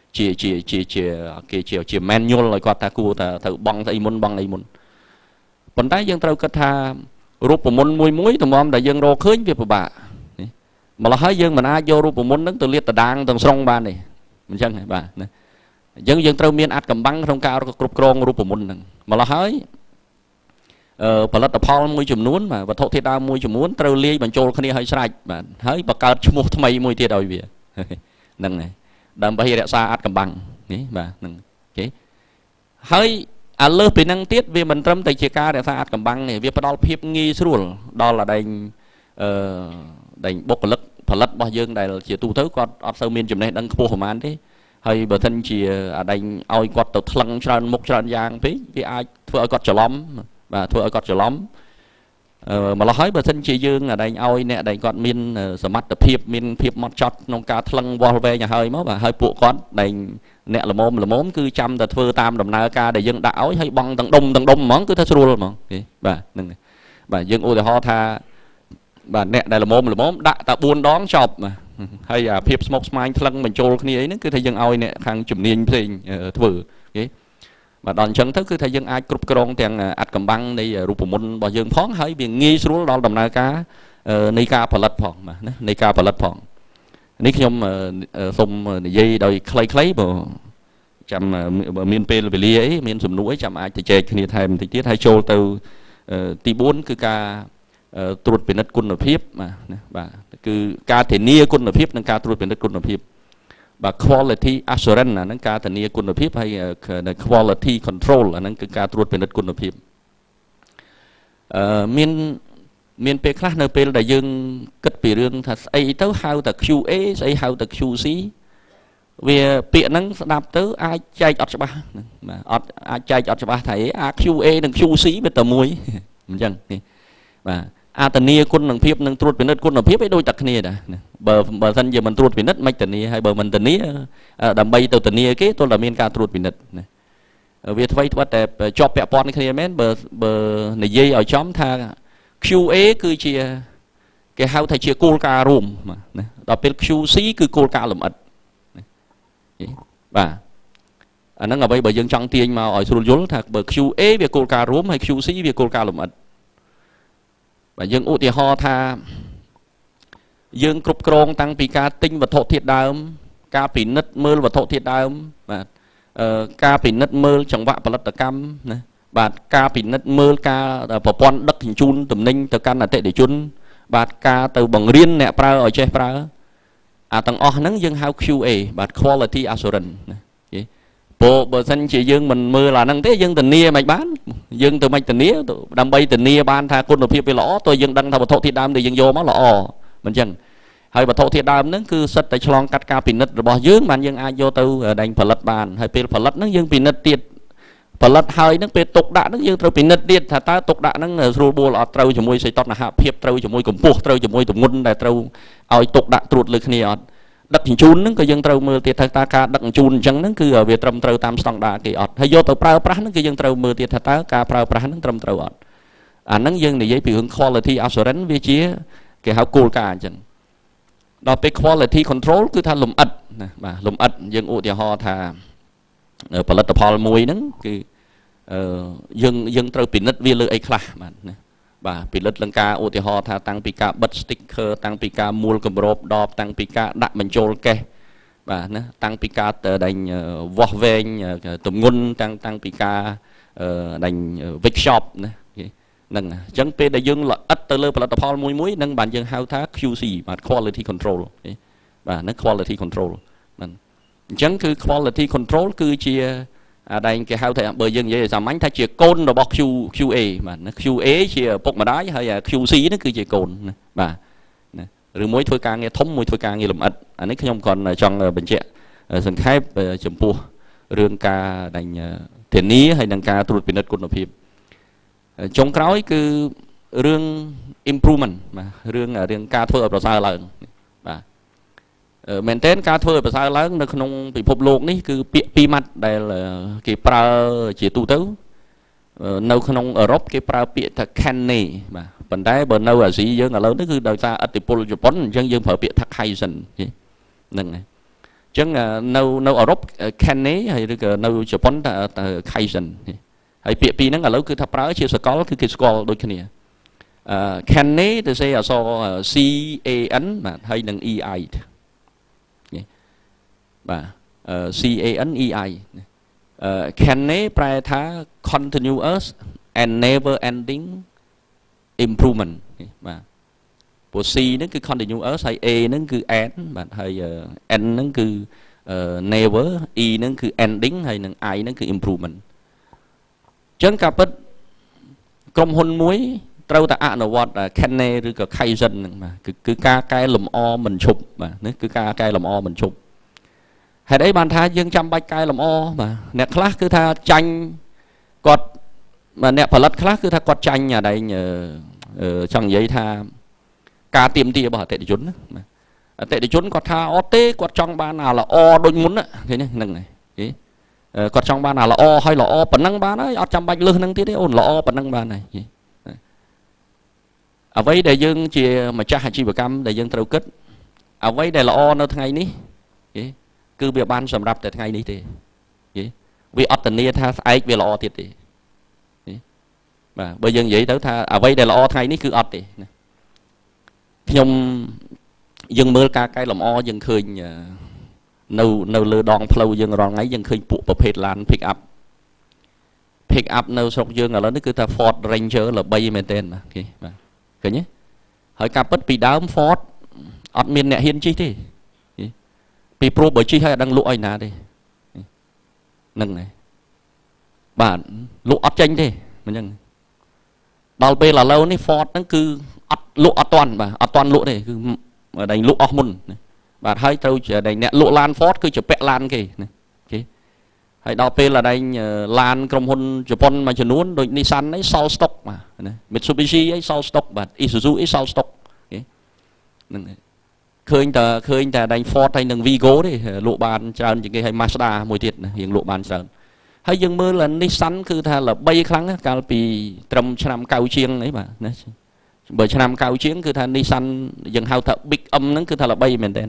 ជា manual ឲ្យគាត់ថាគួរតែទៅបងអីមុនប៉ុន្តែយើងត្រូវគិតថារូបមន្តមួយតំមដែលយើងរកឃើញវាពិបាកម្ល៉េះហើយយើងមិនអាចយករូបមន្តហ្នឹងទៅលាតត្រដាងទាំងស្រុងបានទេអញ្ចឹងបាទអញ្ចឹងយើងត្រូវមានអត្តកម្បាំងក្នុងការគ្រប់គ្រងរូបមន្តហ្នឹងម្ល៉េះហើយផលិតផលមួយចំនួនបាទវត្ថុធាតុដើមមួយចំនួនត្រូវលាយបញ្ចូលគ្នាឲ្យស្រេចបាទហើយបង្កើតឈ្មោះថ្មីមួយទៀតឲ្យវាហ្នឹងហើយដើម្បីរក្សាអត្តកម្បាំងនេះបាទហ្នឹងអូខេហើយអាលើសពីហ្នឹងទៀតវាមិនត្រឹមតែជាការរក្សាអត្តកម្បាំងនេះវាផ្ដល់ភាពងាយស្រួលដល់ដេញបុគ្គលិកផលិតរបស់យើងដែលជាទូទៅគាត់អត់សូវមានចំណេះដឹងខ្ពស់ប្រហែលទេហើយបើមិនជាដេញឲ្យគាត់ទៅថ្លឹងច្រើនមុខច្រើនយ៉ាងពេកវាអាចធ្វើឲ្យគាត់ច្រឡំបាទធ្វើឲ្យគាត់ច្រឡំម្ល៉េះហើយបើមិនជាយើងដេញឲ្យអ្នកដេញគាត់មានសមត្ថភាពមានភាពម៉ត់ចត់ក្នុងការថ្លឹងវាស់វែងឲ្យហើយមកបាទហើយពួកគាត់ដេញអ្នកល្មមគឺចាំតែធ្វើតាមដំណើរការដែលយើងដាក់ឲ្យហើយបង់ទាំងដុំហ្មងគឺថាស្រួលហ្មងបាទហ្នឹងបាទយើងឧទាហរណ៍ថាបាទអ្នកដែលល្មមដាក់តែ4ដងចប់ហើយអាភាពស្មុគស្មាញថ្លឹងបញ្ចូលគ្នាអីហ្នឹងគឺថាយើងឲ្យអ្នកខាងជំនាញផ្សេងធ្វើគេបាទដល់អញ្ចឹងទៅគឺថាយើងអាចគ្រប់គ្រងទាំងអត្តកម្បាំងនៃរូបមន្តរបស់យើងផងហើយវាងាយស្រួលដល់ដំណើរការនៃការផលិតផងបាទណានៃការផលិតផងនេះខ្ញុំសូមនិយាយដោយខ្លីៗបើចាំមានពេលវេលាអីមានសំណួរអីចាំអាចទៅចែកគ្នាថែមបន្តិចទៀតហើយចូលទៅទី4គឺការត្រួតពិនិត្យគុណភាពបាទគឺការធានាគុណភាពនិងការត្រួតពិនិត្យគុណភាពបាទ quality assurance អាហ្នឹងការធានាគុណភាពហើយ quality control អាហ្នឹងគឺការត្រួតពិនិត្យគុណភាពមានពេលខ្លះនៅពេលដែលយើងគិតពីរឿងថាស្អីទៅហៅតែ QA ស្អីហៅតែ QC វាពាក្យហ្នឹងស្ដាប់ទៅអាចចែកអត់ច្បាស់បាទអត់អាចចែកអត់ច្បាស់ថាអា QA និង QC វាតែមួយអញ្ចឹងបាទอาตเนียคุณหนังเพียบหนังตรวจเป็นนัดคุณหนังเพียบไปโดยตักเนียนะเบอร์ท่านจะมันตรวจเป็นนัดไม่ตันเนียให้เบอร์มันตันเนียดำใบตัวตันเนียกี้ตัวละเมียนการตรวจเป็นนัดเวียดไว้ว่าแต่จอบแปะปอนในคดีแมนเบอร์ในยี่เอาช้อมทาง QA คือเชียcái hao thay chia cô ca rùm mà đó bên QCคือcô ca làm ật và nó là bây giờ trong tiền mà ở sưu dối thật bờ QA về cô ca rùm hay QC về cô ca làm ật và dân ưu thì ho tha dân cục krong tăng pi ca tinh và thọ thiệt đam ca pi nứt mơ và thọ thiệt đam và ca pi nứt mơ trong vạ và lật cam và ca pi nứt mơ ca bỏ pon đất hình chun tụm ninh từ căn là tệ để chun bát ca từ bằng riêng nè prao ở trên prao tầng o nắng dân hao QA bát quality assurance bộ bờ xanh chỉ dân mình mưa là năng thế dân tình nia mày bán dân từ mày tình nia đam bay tình nia ban tha con được phía lõ tôi dân đăng thao thọ thiệt đam thì dân vô máu lõ mình chăng hay bờ thọ thiệt đam nó cứ sất tại chlong cắt ca pin nứt rồi bỏ dướng man dân ai vô từ đánh phật lật bàn hay pin phật lật nó dân pin nứt tiệt phật lật hơi nó pin tục đạn nó dân từ pin nứt tiệt thà ta tục đạn nó rồi bùa lọ trâu cho môi xây tọt là hạ phep trâu cho môi cùng buộc trâu cho môi tụm ngôn đại trâu ao tục đạn truột lực này đặt hình chun nó cứ dân trâu mưa tiệt thà ta ca đặt chun chẳng nó cứ ở việt trầm trâu tam stong đà kỳ ọt hay vô từ prao prah nó cứ dân trâu mưa tiệt thà ta ca prao prah nó trầm trâu ọt nó dân này giấy bị hướng quality assurance về chia cái hao cool cả chẳng đó cái quality control cứ tha lùm ật mà lùm ật dân ụ thì ho thà phật lật phò mùi nó cứ dân trâu pin nứt vi lư ấy khla mà bà pin nứt lăng ca ụ thì ho thà tăng pi ca bật sticker tăng pi ca mua cầm rộp đọp tăng pi ca đặt mình trôi kê bà tăng pi ca đành võ ven tụm ngôn tăng pi ca đành vích shop nâng chẳng pe đại dương là ít từ lơ phật lật phò mùi nâng bàn dân hao thác QC mà quality control bà nó quality control chẳng cứ quality control cứ chia đây cái hao thầy bởi dân vậy sao mấy thay chia côn rồi bọc QA mà nó QA chia bọc mà đá hay là QC nó cứ chia côn bà rồi mỗi thôi ca nghe thống mỗi thôi ca nghe làm ật anh ấy không còn trong bệnh trẻ sân khai chấm pua rương ca đành thiền ní hay đằng ca tụt bình đất côn phim trong cái cứ rương improvement mà rương ca thôi ở sao là bà mình tên cá thưa và sao lớn nó không bị phục luộc ní cứ pi mặt đây là cái pra chỉ tu tứ nâu không ở Europe cái pra pi thật canny mà phần đấy bờ nâu ở sĩ dân là lớn nó cứ đời ta ở Tipol Japan dân dân phải pi thật hay dần nâng này chẳng nâu nâu ở Europe canny hay cái nâu Japan ta hay dần hay pi nó là lớn cứ tháp pra chia sẻ có cái score đôi khi này canny thì sẽ là so CAN mà hay nâng EI bà CANEI canny prai tha continuous and never ending improvement bà bộ C nó cứ continuous hay E nó cứ end bà hay N nó cứ never E nó cứ ending hay I nó cứ improvement chẳng cả bất công hôn muối trâu ta ạ nó vọt canny rồi cả khay dân mà cứ ca cái lùm o mình chụp mà nó cứ ca cái lùm o mình chụp hay đấy bàn tha dương trăm bách cái làm o mà nẹt khác cứ tha tranh quật mà nẹt phật lật khác cứ tha quật tranh nhà đây nhờ trong giấy tha ca tiêm tia bảo tệ để chốn tệ để chốn quật tha o tê quật trong ban nào là o đôi muốn á thế này nâng này quật trong ban nào là o hay là o bẩn năng ban ấy trăm bách lương năng tí đấy ôn là o bẩn năng ban này ở vậy để dương chia mà cha hai chi và cam để dương trâu kết ở vậy để là o nó ngày ní cứ việc ban sầm rập tại ngày ní thì vì ở tận nia tha ai về lo thiệt thì mà bây giờ vậy tới tha ở vậy để lo ngày ní cứ ở thì nhung dân mưa ca cái làm o dân khơi nâu nâu lơ đòn flow dân rong ấy dân khơi bộ bậc phết lan pick up nâu sọc dân ở đó nó cứ ta Ford Ranger là bay men tên mà cái nhé hỏi cặp bất bị đám Ford ở miền nẹt hiên chi thế bị pro bởi chi hay đang lụa anh nào đây nâng này bạn lụa tranh thế mình nhận đào bê là lâu này Ford nó cứ lụa toàn lụa này cứ đánh lụa môn bạn thấy tôi chờ đánh nẹt lụa lan Ford cứ chụp bẹ lan kì ហើយដល់ពេលlà đâyឡានក្រុមហ៊ុនជប៉ុនមួយចំនួនដូច Nissan ấy sold stock បាទ Mitsubishi ấy sold stock បាទ Isuzu ấy sold stock ហ្នឹងឃើញតែដៃ Ford ហើយនឹង Vigo ទេលក់បានច្រើនជាងគេហើយ Mazda មួយទៀតរៀងលក់បានច្រើនហើយយើងមើល Nissan គឺថាល្បីខ្លាំងកាលពីត្រឹមឆ្នាំ90ជាងអីបាទណាបើឆ្នាំ90ជាងគឺថា Nissan យើងហៅថា Big M ហ្នឹងគឺថាល្បីមែនតើ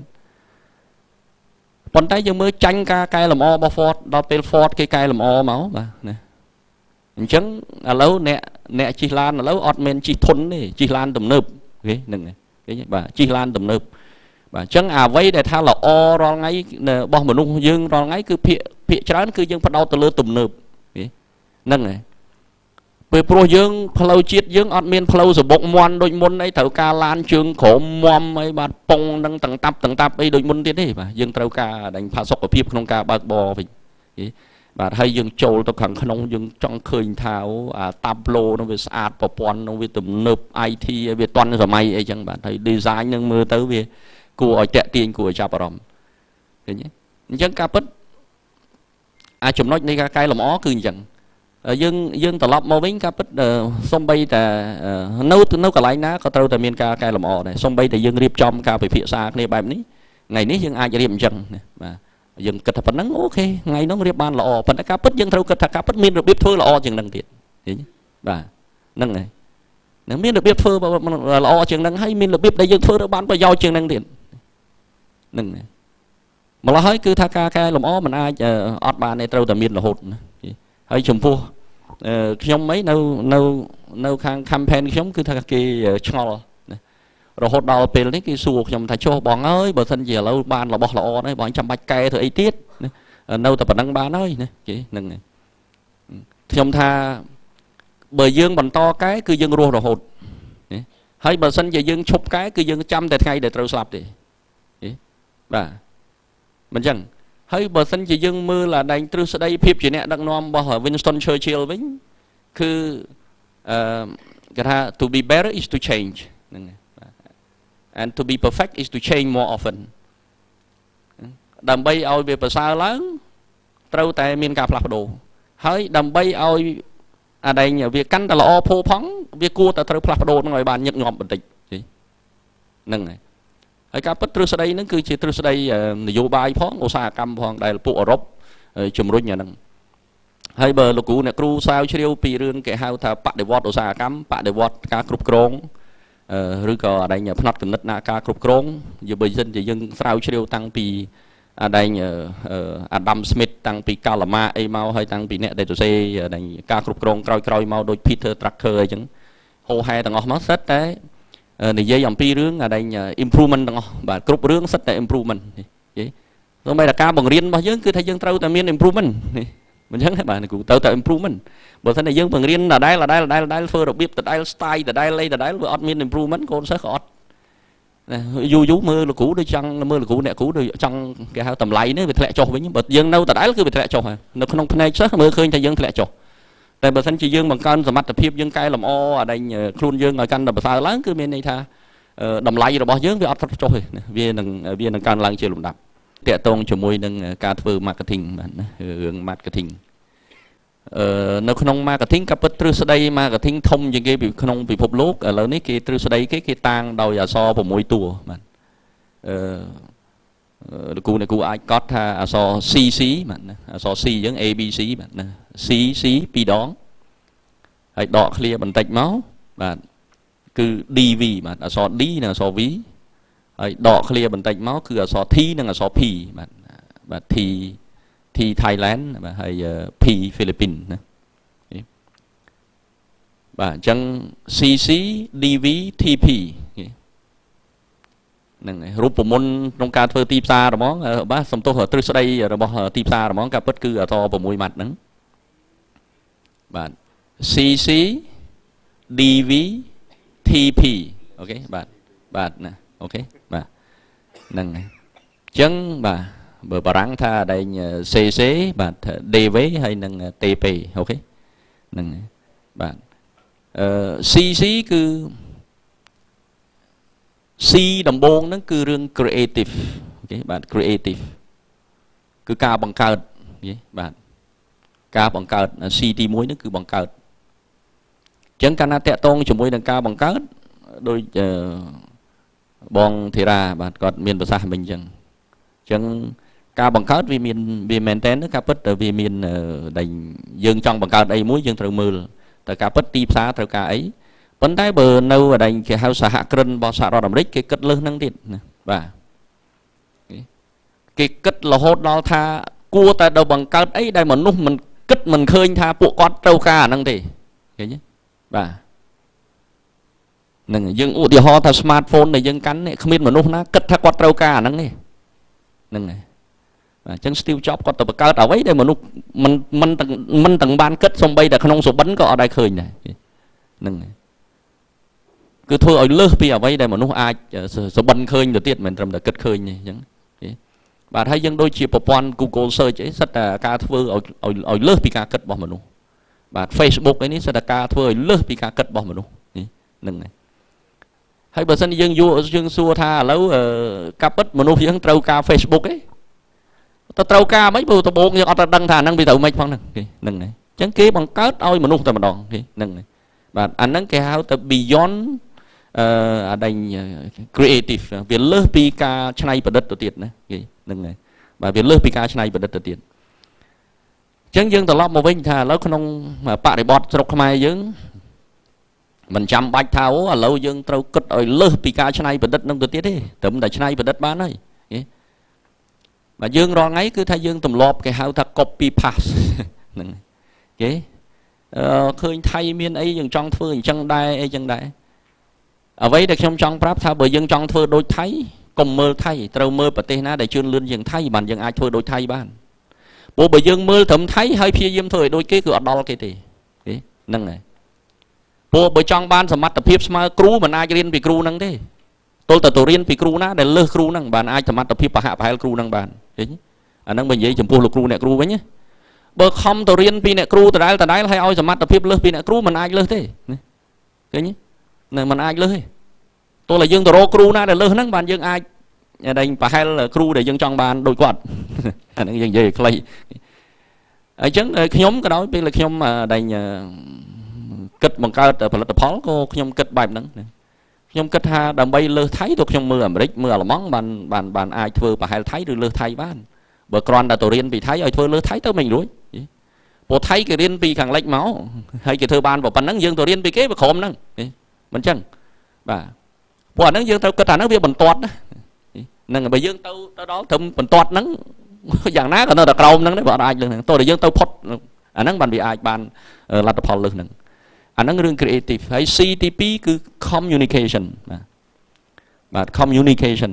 ប៉ុន្តែយើងមើលចាញ់ការកែលម្អរបស់ Ford ដល់ពេល Ford គេកែលម្អមកបាទណាអញ្ចឹងឥឡូវអ្នកជិះឡានឥឡូវអត់មានជិះធុនទេជិះឡានទំនើបគេហ្នឹងគេបាទជិះឡានទំនើបបាទអញ្ចឹងអ្វីដែលថាល្អរាល់ថ្ងៃរបស់មនុស្សយើងរាល់ថ្ងៃគឺភាគច្រើនគឺយើងផ្ដោតទៅលើទំនើបហ្នឹងហើយពេលព្រោះយើងផ្លូវជាតិយើងអត់មានផ្លូវសបុកមន់ដូចមុនអីត្រូវការឡានជើងក្រមមមអីបាទប៉ុងនឹងតង្តាប់អីដូចមុនទៀតទេបាទយើងត្រូវការដាញ់ផាសុខភាពក្នុងការបើកបរវិញបាទហើយយើងចូលទៅខាងក្នុងយើងចង់ឃើញថាអាតាប់ឡូនោះវាស្អាតប្រព័ន្ធនោះវាទំនើប IT វាទាន់សម័យអីចឹងបាទហើយ design នឹងមើលទៅវាគួរឲ្យតាក់ទាញគួរឲ្យចាប់អារម្មណ៍ឃើញទេអញ្ចឹងការពិតអាចចំណុចនៃការកែលម្អគឺអញ្ចឹងយើងត្រឡប់មកវិញការពិតសំបីតែនៅកន្លែងណាក៏ត្រូវតែមានការកែលម្អដែរសំបីតែយើងរៀបចំការពិភាក្សាគ្នាបែបនេះថ្ងៃនេះយើងអាចរៀបអញ្ចឹងបាទយើងគិតថាប៉ុណ្ណឹងអូខេថ្ងៃនោះរៀបបានល្អប៉ុន្តែការពិតយើងត្រូវគិតថាការពិតមានរបៀបធ្វើល្អជាងនឹងទៀតឃើញបាទហ្នឹងហើយនឹងមានរបៀបធ្វើល្អជាងនឹងហើយមានរបៀបដែលយើងធ្វើទៅបានប្រយោជន៍ជាងនឹងទៀតហ្នឹងម្ល៉េះហើយគឺថាការកែលម្អមិនអាចអត់បានទេត្រូវតែមានរហូតណាហើយចំពោះខ្ញុំអីនៅខាង campaign ខ្ញុំគឺថាគេឆ្ងល់រហូតដល់ពេលនេះគេសួរខ្ញុំថាចុះបងអើយបើសិនជាឥឡូវបានរបស់ល្អហើយបងចាំបាច់កែធ្វើអីទៀតនៅតែប៉ុណ្្នឹងបានហើយណាគេហ្នឹងខ្ញុំថាបើយើងបន្តកែគឺយើងរស់រហូតហើយបើសិនជាយើងឈប់កែគឺយើងចាំតែថ្ងៃដែលត្រូវស្លាប់ទេបាទមិនចឹងហើយបើសិនជាយើងមើលដែងទ្រឹស្ដីភាពជាអ្នកដឹកនាំរបស់ Winston Churchill វិញគឺគេថា to be better is to change ហ្នឹង and to be perfect is to change more often ដើម្បីឲ្យវាប្រសើរឡើងត្រូវតែមានការផ្លាស់ប្ដូរហើយដើម្បីឲ្យអាដែងវាកាន់តែល្អផូរផង់វាគួរតែត្រូវផ្លាស់ប្ដូរនឹងឲ្យបានញឹកញាប់បន្តិចហ្នឹងហើយការពិតទ្រឹស្ដីហ្នឹងគឺជាទ្រឹស្ដីនយោបាយផងឧស្សាហកម្មផងដែលពួកអឺរ៉ុបជំរុញអាហ្នឹងហើយបើលោកគ្រូអ្នកគ្រូស្រាវជ្រាវពីរឿងគេហៅថាបដិវត្តឧស្សាហកម្មបដិវត្តការគ្រប់គ្រងឬក៏អាដែងផ្នែកគណិតការគ្រប់គ្រងបើមិនជាយើងស្រាវជ្រាវតាំងពីអាដែងAdam Smith តាំងពីកាឡាម៉ាអីមកហើយតាំងពីអ្នកដែលសរសេរអាដែងការគ្រប់គ្រងក្រោយមកដូច Peter Drucker អីចឹងហោហែទាំងអស់មកសិតតែនិយាយអំពីរឿងអាដែង improvement ទាំងអស់បាទគ្រប់រឿងសិតតែ improvement សូម្បីតែការបង្រៀនរបស់យើងគឺថាយើងត្រូវតែមាន improvement មិនចឹងទេបាទគ្រូត្រូវតែ improvement បើមិនតែយើងបង្រៀនដដែលធ្វើរបៀបដដែល style ដដែលវាអត់មាន improvement កូនសិស្សក៏អត់យូរមើលលោកគ្រូដូចចង់មើលលោកគ្រូអ្នកគ្រូដូចចង់គេហៅតម្លៃនេះវាធ្លាក់ចុះវិញបើយើងនៅដដែលគឺវាធ្លាក់ចុះហើយនៅក្នុងផ្នែកសិស្សមើលឃើញថាយើងធ្លាក់ចុះតែបើមិនជាយើងបង្កើនសមត្ថភាពយើងកែលម្អអាដែងខ្លួនយើងឲ្យកាន់តែប្រសើរឡើងគឺមានន័យថាតម្លៃរបស់យើងវាអត់ធ្លាក់ចុះទេវានឹងកើនឡើងជាលំដាប់តាក់ទងជាមួយនឹងការធ្វើ marketing បាទណារឿង marketing នៅក្នុង marketing ក៏ពិតទ្រឹស្ដី marketing ធំជាងគេពីក្នុងពិភពលោកឥឡូវនេះគេទ្រឹស្ដីគេតាំងដោយអក្សរ6តួបាទលោកគ្រូអាចកត់ថាអក្សរ CC បាទណាអក្សរ C អញ្ចឹង ABC បាទណា C 2 ដងហើយដកឃ្លាបន្តិចមកបាទគឺ DV បាទអក្សរ D និងអក្សរ V ហើយដកឃ្លាបន្តិចមកគឺអក្សរ T និងអក្សរ P បាទ T Thailand បាទហើយ P Philippines ណាបាទអញ្ចឹង CC DV TP ហ្នឹងហើយរូបមន្តក្នុងការធ្វើទីផ្សារហ្មងបាទសំទោសទ្រឹស្ដីរបស់ទីផ្សារហ្មងការពិតគឺអក្សរ6ម៉ាត់ហ្នឹងបាទ CC DV TP អូខេបាទណាអូខេបាទហ្នឹងហើយអញ្ចឹងបាទបើបារាំងថាដែង CC បាទ DV ហើយនឹង TP អូខេហ្នឹងហើយបាទCC គឺ C ដំបូងហ្នឹងគឺរឿង creative អូខេបាទ creative គឺការបង្កើតបាទការបង្កើត C ទី1ហ្នឹងគឺបង្កើតអញ្ចឹងកាលណាតាក់ទងជាមួយនឹងការបង្កើតដោយបងធីរ៉ាបាទគាត់មានប្រសាសន៍មិញអញ្ចឹងការបង្កើតវាមែនតែនការពិតវាមានដែលយើងចង់បង្កើតអីមួយយើងត្រូវមើលតែការពិតទីផ្សារត្រូវការអីប៉ុន្តែបើនៅដែលគេហៅសហគ្រិនរបស់សហរដ្ឋអាមេរិកគេគិតលើសហ្នឹងទៀតណាបាទគេគិតរហូតដល់ថាគួរតែដល់បង្កើតអីដែលមនុស្សមិនគិតមិនឃើញថាពួកគាត់ត្រូវការអាហ្នឹងទេឃើញទេបាទនឹងយើងឧទាហរណ៍ថា smartphone ដែលយើងកាន់នេះគ្មានមនុស្សណាគិតថាគាត់ត្រូវការអាហ្នឹងទេហ្នឹងហើយអញ្ចឹង Steve Jobs គាត់ទៅបង្កើតអ្វីដែលមនុស្សមិនទាំងបានគិតសំបីតែក្នុងសុបិនក៏អត់ដែរឃើញដែរហ្នឹងហើយគឺធ្វើឲ្យលើសពីអ្វីដែលមនុស្សអាចសុបិនឃើញទៅទៀតមិនត្រឹមតែគិតឃើញទេអញ្ចឹងបាទហើយយើងដូចជាប្រព័ន្ធ Google Search អីសិតតែការធ្វើឲ្យលើសពីការគិតរបស់មនុស្សបាទ Facebook អីនេះសិតតែការធ្វើឲ្យលើសពីការគិតរបស់មនុស្សហ្នឹងហើយបើសិនយើងសួរថាឥឡូវការពិតមនុស្សយើងត្រូវការ Facebook ទេទៅត្រូវការមិនព្រោះដំបូងយើងអត់ទៅដឹងថាហ្នឹងវាត្រូវមិនផងហ្នឹងហ្នឹងហើយអញ្ចឹងគេបង្កើតឲ្យមនុស្សតែម្ដងហ្នឹងហើយបាទអាហ្នឹងគេហៅទៅ beyond អាដែង creative វាលើសពីការច្នៃប្រឌិតទៅទៀតណាគេហ្នឹងហើយបាទវាលើសពីការច្នៃប្រឌិតទៅទៀតអញ្ចឹងយើងត្រឡប់មកវិញថាឥឡូវក្នុងបរិបទស្រុកខ្មែរយើងមិនចាំបាច់ថាអូឥឡូវយើងត្រូវគិតឲ្យលើសពីការច្នៃប្រឌិតនឹងទៅទៀតទេត្រឹមតែច្នៃប្រឌិតបានហើយបាទយើងរាល់ថ្ងៃគឺថាយើងទម្លាប់គេហៅថា copy paste ហ្នឹងគេឃើញថៃមានអីយើងចង់ធ្វើអញ្ចឹងដែរអីចឹងដែរអ្វីដែលខ្ញុំចង់ប្រាប់ថាបើយើងចង់ធ្វើដូចថៃកុំមើលថៃត្រូវមើលប្រទេសណាដែលជឿនលឿនជាងថៃបានយើងអាចធ្វើដូចថៃបានព្រោះបើយើងមើលត្រឹមថៃហើយព្យាយាមធ្វើឲ្យដូចគេគឺអត់ដល់គេទេហ្នឹងហើយព្រោះបើចង់បានសមត្ថភាពស្មើគ្រូមិនអាចរៀនពីគ្រូហ្នឹងទេទល់តែទៅរៀនពីគ្រូណាដែលលើសគ្រូហ្នឹងបានអាចសមត្ថភាពប្រហាក់ប្រហែលគ្រូហ្នឹងបានឃើញអាហ្នឹងបើនិយាយចំពោះលោកគ្រូអ្នកគ្រូវិញណាបើខំទៅរៀនពីអ្នកគ្រូដដែលហើយឲ្យសមត្ថភាពលើសពីអ្នកគ្រូមិនអាចលើសទេឃើញនៅមិនអាចលើសទេទោះតែយើងទៅរកគ្រូណាដែលលើសហ្នឹងបានយើងអាចដែលប្រហែលគ្រូដែលយើងចង់បានដូចគាត់អាហ្នឹងយើងនិយាយឲ្យខ្លីអញ្ចឹងខ្ញុំក៏ដោយពេលខ្ញុំដែលគិតបង្កើតផលិតផលក៏ខ្ញុំគិតបែបហ្នឹងខ្ញុំគិតថាដើម្បីលើសថៃទៅខ្ញុំមើលអាមេរិកមើលអាល្លឺម៉ង់បានអាចធ្វើប្រហែលថៃឬលើសថៃបានបើគ្រាន់តែទៅរៀនពីថៃឲ្យធ្វើលើសថៃទៅមិនរួចព្រោះថៃគេរៀនពីខាងលិចមកហើយគេធ្វើបានប៉ុណ្ណឹងយើងទៅរៀនពីគេវាក្រុមហ្នឹងមិនចឹងបាទព្រោះអាហ្នឹងយើងត្រូវគិតថាហ្នឹងវាបន្ទាត់ណាហ្នឹងបើយើងទៅដល់ត្រឹមបន្ទាត់ហ្នឹងយ៉ាងណាក៏នៅតែក្រោមហ្នឹងដែរបើអត់អាចលើសហ្នឹងតោះតែយើងទៅផុតអាហ្នឹងបានវាអាចបានលទ្ធផលលើសហ្នឹងអាហ្នឹងរឿង creative ហើយ C ទី2គឺ communication បាទ communication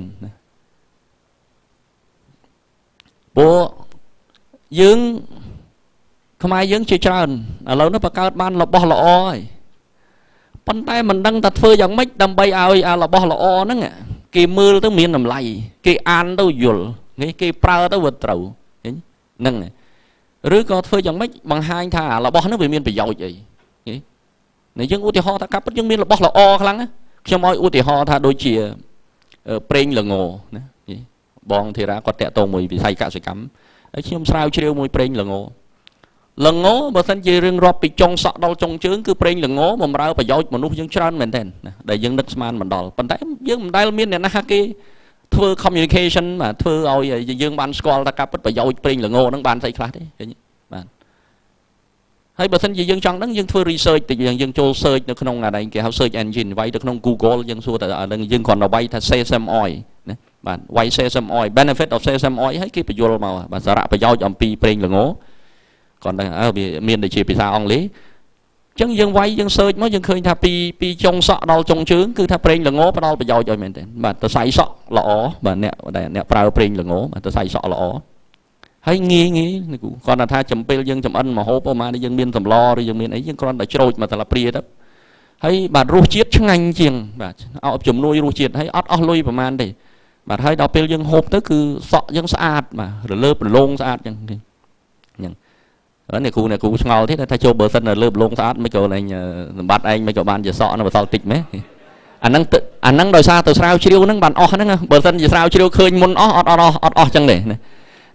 ព្រោះយើងខ្មែរយើងជាច្រើនឥឡូវនេះបង្កើតបានរបស់ល្អហើយប៉ុន្តែមិនដឹងថាធ្វើយ៉ាងម៉េចដើម្បីឲ្យអារបស់ល្អហ្នឹងគេមើលទៅមានតម្លៃគេអានទៅយល់គេប្រើទៅវាត្រូវហ្នឹងឬក៏ធ្វើយ៉ាងម៉េចបង្ហាញថារបស់ហ្នឹងវាមានប្រយោជន៍អីនេះយើងឧទាហរណ៍ថាការពិតយើងមានរបស់ល្អខ្លាំងណាខ្ញុំឲ្យឧទាហរណ៍ថាដូចជាប្រេងល្ងណាបងធីរ៉ាគាត់តាក់ទងមួយវិស័យកសិកម្មហើយខ្ញុំស្រាវជ្រាវមួយប្រេងល្ងបើសិនជារឿងរាប់ពីចុងសក់ដល់ចុងជើងគឺប្រេងល្ងបម្រើប្រយោជន៍មនុស្សយើងច្រើនមែនទែនដែលយើងនឹកស្មានមិនដល់ប៉ុន្តែយើងមិនដែលមានអ្នកណាគេធ្វើ communication បាទធ្វើឲ្យយើងបានស្គាល់ថាការពិតប្រយោជន៍ប្រេងល្ងហ្នឹងបានស្អីខ្លះទេឃើញបាទហើយបើសិនជាយើងចង់ដឹងយើងធ្វើ research ទៅយើងចូល search នៅក្នុងអាគេហៅ search engine វាយទៅក្នុង Google យើងសួរតែអានឹងយើងគ្រាន់តែវាយថា sesame oil ណាបាទវាយ sesame oil benefit of sesame oil ហើយគេបញ្យល់មកបាទសារៈប្រយោជន៍អំពីប្រេងល្ងគ្រាន់តែវាមានដូចជាភាសាអង់គ្លេសអញ្ចឹងយើងវាយយើង search មកយើងឃើញថាពីចុងសក់ដល់ចុងជើងគឺថាប្រេងល្ងផ្ដល់ប្រយោជន៍ឲ្យមែនទេបាទទៅសៃសក់ល្អបាទអ្នកប្រើប្រេងល្ងបាទទៅសៃសក់ល្អហើយងាយគ្រាន់តែថាចំពេលយើងចំអិនម្ហូបប្រហែលយើងមានសម្លឬយើងមានអីយើងគ្រាន់តែច្រូចមកស្លាបព្រាទៅហើយបាទរសជាតិឆ្ងាញ់ជាងបាទឲ្យជំនួយរសជាតិហើយអត់អស់លុយប្រហែលទេបាទហើយដល់ពេលយើងហូបទៅគឺសក់យើងស្អាតបាទរលើបរលោងស្អាតចឹងហ្នឹងអ្នកគ្រូឆ្ងល់ទៀតថាចូលបើសិនលើបរលោងស្អាតមិនក៏លែងសម្បត្តិឯងមិនក៏បានជាសក់នៅបសល់តិចមែនអាហ្នឹងដោយសារទៅស្រាវជ្រាវហ្នឹងបានអស់ហ្នឹងបើសិនជាស្រាវជ្រាវឃើញមុនអស់អត់អស់ចឹងទេ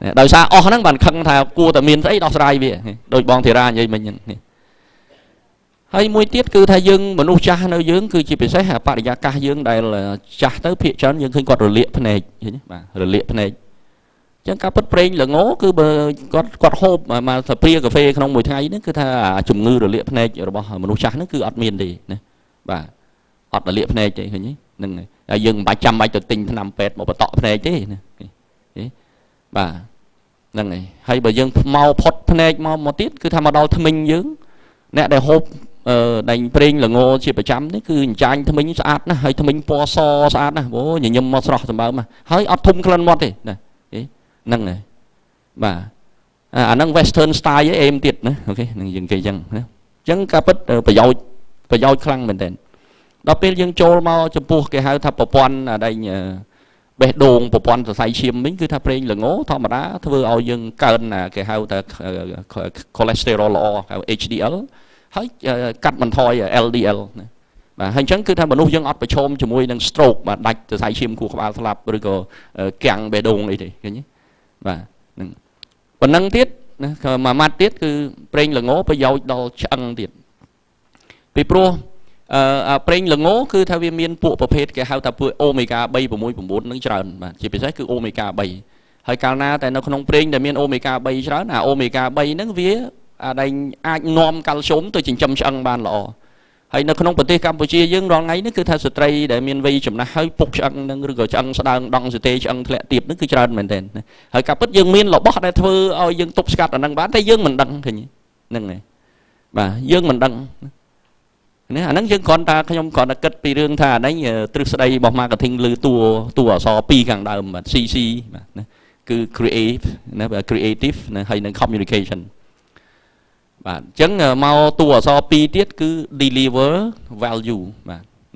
ដោយសារអស់ហ្នឹងបានខឹងថាគួរតែមានស្អីដោះស្រាយវាដោយបងធីរ៉ានិយាយមិញហ្នឹងហើយមួយទៀតគឺថាយើងមនុស្សចាស់នៅយើងគឺជាពិសេសបរិយាកាសយើងដែលចាស់ទៅភាគច្រើនយើងឃើញគាត់រលាកភ្នែកឃើញបាទរលាកភ្នែកអញ្ចឹងការពិតប្រេងល្ងគឺបើគាត់ហូបមកសាព្រាកាហ្វេក្នុងមួយថ្ងៃហ្នឹងគឺថាជំងឺរលាកភ្នែករបស់មនុស្សចាស់ហ្នឹងគឺអត់មានទេណាបាទអត់រលាកភ្នែកទេឃើញហ្នឹងហើយយើងមិនបាច់ចាំបាច់ទៅទិញថ្នាំពេទ្យមកបតក់ភ្នែកទេណាបាទហ្នឹងហើយបើយើងមកផុតភ្នែកមកទៀតគឺថាមកដល់ថ្មិញយើងអ្នកដែលហូបដេញប្រេងល្ងជាប្រចាំនេះគឺអញ្ចាញថ្មិញស្អាតណាស់ហើយថ្មិញពណ៌សស្អាតណាស់អូញញឹមមកស្រស់សម្បើមហើយអត់ធុំក្លិនមាត់ទេណាហ្នឹងហើយបាទអាហ្នឹង Western style ឯងទៀតណាអូខេនឹងយើងគេអញ្ចឹងណាអញ្ចឹងការពិតប្រយោជន៍ខ្លាំងមែនទែនដល់ពេលយើងចូលមកចំពោះគេហៅថាប្រព័ន្ធដេញបេះដូងប្រព័ន្ធសរសៃឈាមវិញគឺថាប្រេងល្ងធម្មតាធ្វើឲ្យយើងកើនគេហៅថា cholesterol ល្អហៅ HDL ហើយកាត់បន្ថយ LDL ណាបាទហើយអញ្ចឹងគឺថាមនុស្សយើងអត់ប្រឈមជាមួយនឹង stroke បាទដាច់សរសៃឈាមខួរក្បាលស្លាប់ឬក៏កាំងបេះដូងអីទេឃើញទេបាទហ្នឹងប៉ុណ្ណឹងទៀតណាមួយម៉ាត់ទៀតគឺប្រេងល្ងប្រយោជន៍ដល់ឆ្អឹងទៀតពីព្រោះប្រេងល្ងគឺថាវាមានពួកប្រភេទគេហៅថាពួកអូមេហ្គា3 6 9នឹងច្រើនបាទជាពិសេសគឺអូមេហ្គា3ហើយកាលណាតែនៅក្នុងប្រេងដែលមានអូមេហ្គា3ច្រើនអាអូមេហ្គា3ហ្នឹងវាអាចនាំកាល់ស្យូមទៅចិញ្ចឹមឆ្អឹងបានល្អហើយនៅក្នុងប្រទេសកម្ពុជាយើងរាល់ថ្ងៃនេះគឺថាស្ត្រីដែលមានវ័យចំណាស់ហើយពុកឆ្អឹងហ្នឹងឬក៏ឆ្អឹងស្ដើងដង់សទេឆ្អឹងធ្លាក់ទាបហ្នឹងគឺច្រើនមែនទែនហើយការពិតយើងមានរបស់ដែលធ្វើឲ្យយើងទប់ស្កាត់អាហ្នឹងបានតែយើងមិនដឹងឃើញហ្នឹងហើយបាទយើងមិនដឹងណាអាហ្នឹងយើងគ្រាន់តែខ្ញុំគ្រាន់តែគិតពីរឿងថាអានេះទ្រឹស្ដីរបស់ marketing លើតួអក្សរ2ខាងដើមបាទ CC បាទណាគឺ create ណា creative ណាហើយនឹង communication បាទអញ្ចឹងមកតួអក្សរ2ទៀតគឺ deliver value បាទណា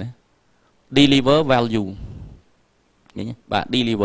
deliver value ឃើញបាទ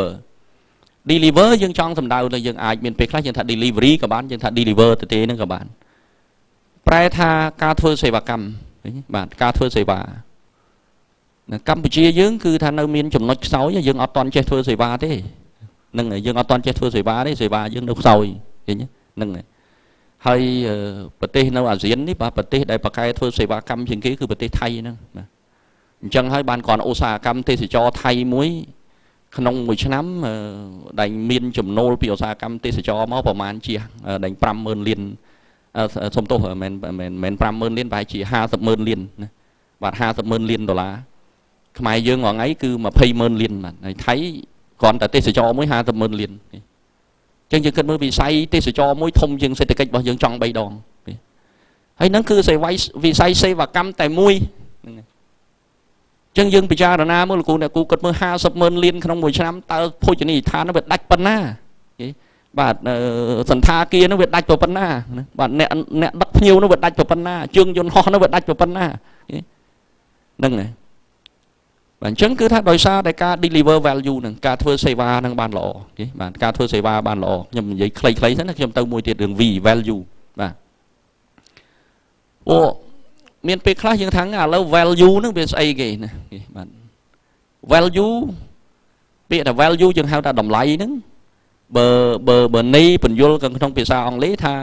deliver យើងចង់សំដៅទៅយើងអាចមានពេលខ្លះយើងថា delivery ក៏បានយើងថា deliver ទៅទេហ្នឹងក៏បានប្រែថាការធ្វើសេវាកម្មបាទការធ្វើសេវានៅកម្ពុជាយើងគឺថានៅមានចំណុចខ្សោយយើងអត់តន់ចេះធ្វើសេវាទេហ្នឹងហើយយើងអត់តន់ចេះធ្វើសេវាទេសេវាយើងនៅខ្សោយឃើញហ្នឹងហើយហើយប្រទេសនៅអាស៊ាននេះបាទប្រទេសដែលប្រកែធ្វើសេវាកម្មជាងគេគឺប្រទេសថៃហ្នឹងបាទអញ្ចឹងហើយបានគ្រាន់ឧស្សាហកម្មទេសចរថៃមួយក្នុងមួយឆ្នាំដែលមានចំណូលពីឧស្សាហកម្មទេសចរមកប្រហែលជាដែល 50,000 លានសុំទោសមិន 50,000 លានប្រហែលជា 50,000 លានណាបាទ 50,000 លានដុល្លារខ្មែរយើងរាល់ថ្ងៃគឺ 20,000 លានបាទហើយថៃគ្រាន់តែទេសចរមួយ 50,000 លានអញ្ចឹងយើងគិតមើលវិស័យទេសចរមួយធំជាងសេដ្ឋកិច្ចរបស់យើងចង់3ដងហើយហ្នឹងគឺវិស័យសេវាកម្មតែមួយហ្នឹងអញ្ចឹងយើងពិចារណាមើលលោកគ្រូអ្នកគូគិតមើល 50,000 លានក្នុងមួយឆ្នាំតើភោជនីយដ្ឋាននោះវាដាច់ប៉ុណ្ណាបាទសន្តាគារនោះវាដាច់ទៅប៉ុណ្ណាបាទអ្នកដឹកភ្ញៀវនោះវាដាច់ទៅប៉ុណ្ណាជើងយន្តហោះនោះវាដាច់ទៅប៉ុណ្ណាហ្នឹងហើយបាទអញ្ចឹងគឺថាដោយសារតែការ deliver value ហ្នឹងការធ្វើសេវាហ្នឹងបានល្អបាទការធ្វើសេវាបានល្អខ្ញុំនិយាយខ្លីៗទៅណាខ្ញុំទៅមួយទៀតរឿង V value បាទអូមានពេលខ្លះយើងថាឥឡូវ value ហ្នឹងវាស្អីគេណាបាទ value ពាក្យថា value យើងហៅថាតម្លៃហ្នឹងបើនៃបញ្យលក្នុងភាសាអង់គ្លេសថា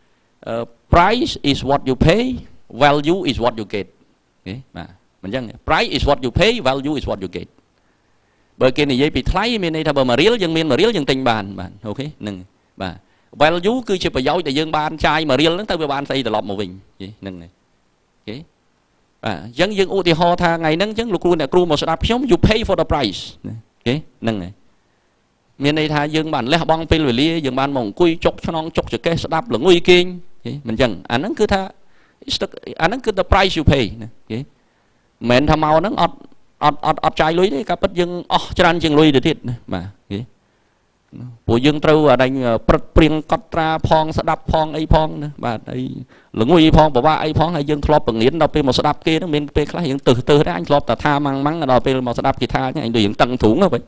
price is what you pay value is what you get បាទមិនអញ្ចឹង price is what you pay value is what you get បើគេនិយាយពីថ្លៃមានន័យថាបើ1រៀលយើងមាន1រៀលយើងទិញបានបាទអូខេហ្នឹងបាទ value គឺជាប្រយោជន៍ដែលយើងបានចាយ1រៀលហ្នឹងទៅវាបានស្អីត្រឡប់មកវិញហ្នឹងហើយអូខេបាទអញ្ចឹងយើងឧទាហរណ៍ថាថ្ងៃហ្នឹងអញ្ចឹងលោកគ្រូអ្នកគ្រូមកស្ដាប់ខ្ញុំ you pay for the price អូខេហ្នឹងហើយមានន័យថាយើងបានលះបង់ពេលវេលាយើងបានមកអង្គុយចុកឆ្នងចុកចកេះស្ដាប់ល្ងុយគេងមិនអញ្ចឹងអាហ្នឹងគឺថាអាហ្នឹងគឺ the price you pay ណាគេមិនមែនថាមកហ្នឹងអត់ចាយលុយទេការពិតយើងអស់ច្រើនជាងលុយទៅទៀតណាបាទគេព្រោះយើងត្រូវអាដេញព្រឹកព្រៀងកត់ត្រាផងស្ដាប់ផងអីផងណាបាទអីល្ងុយផងពិបាកអីផងហើយយើងធ្លាប់បង្រៀនដល់ពេលមកស្ដាប់គេហ្នឹងមានពេលខ្លះយើងទៅទេអញធ្លាប់តែថាម៉ាំងដល់ពេលមកស្ដាប់គេថាអញដូចយើងតឹងទ្រូងហ្នឹងវិញ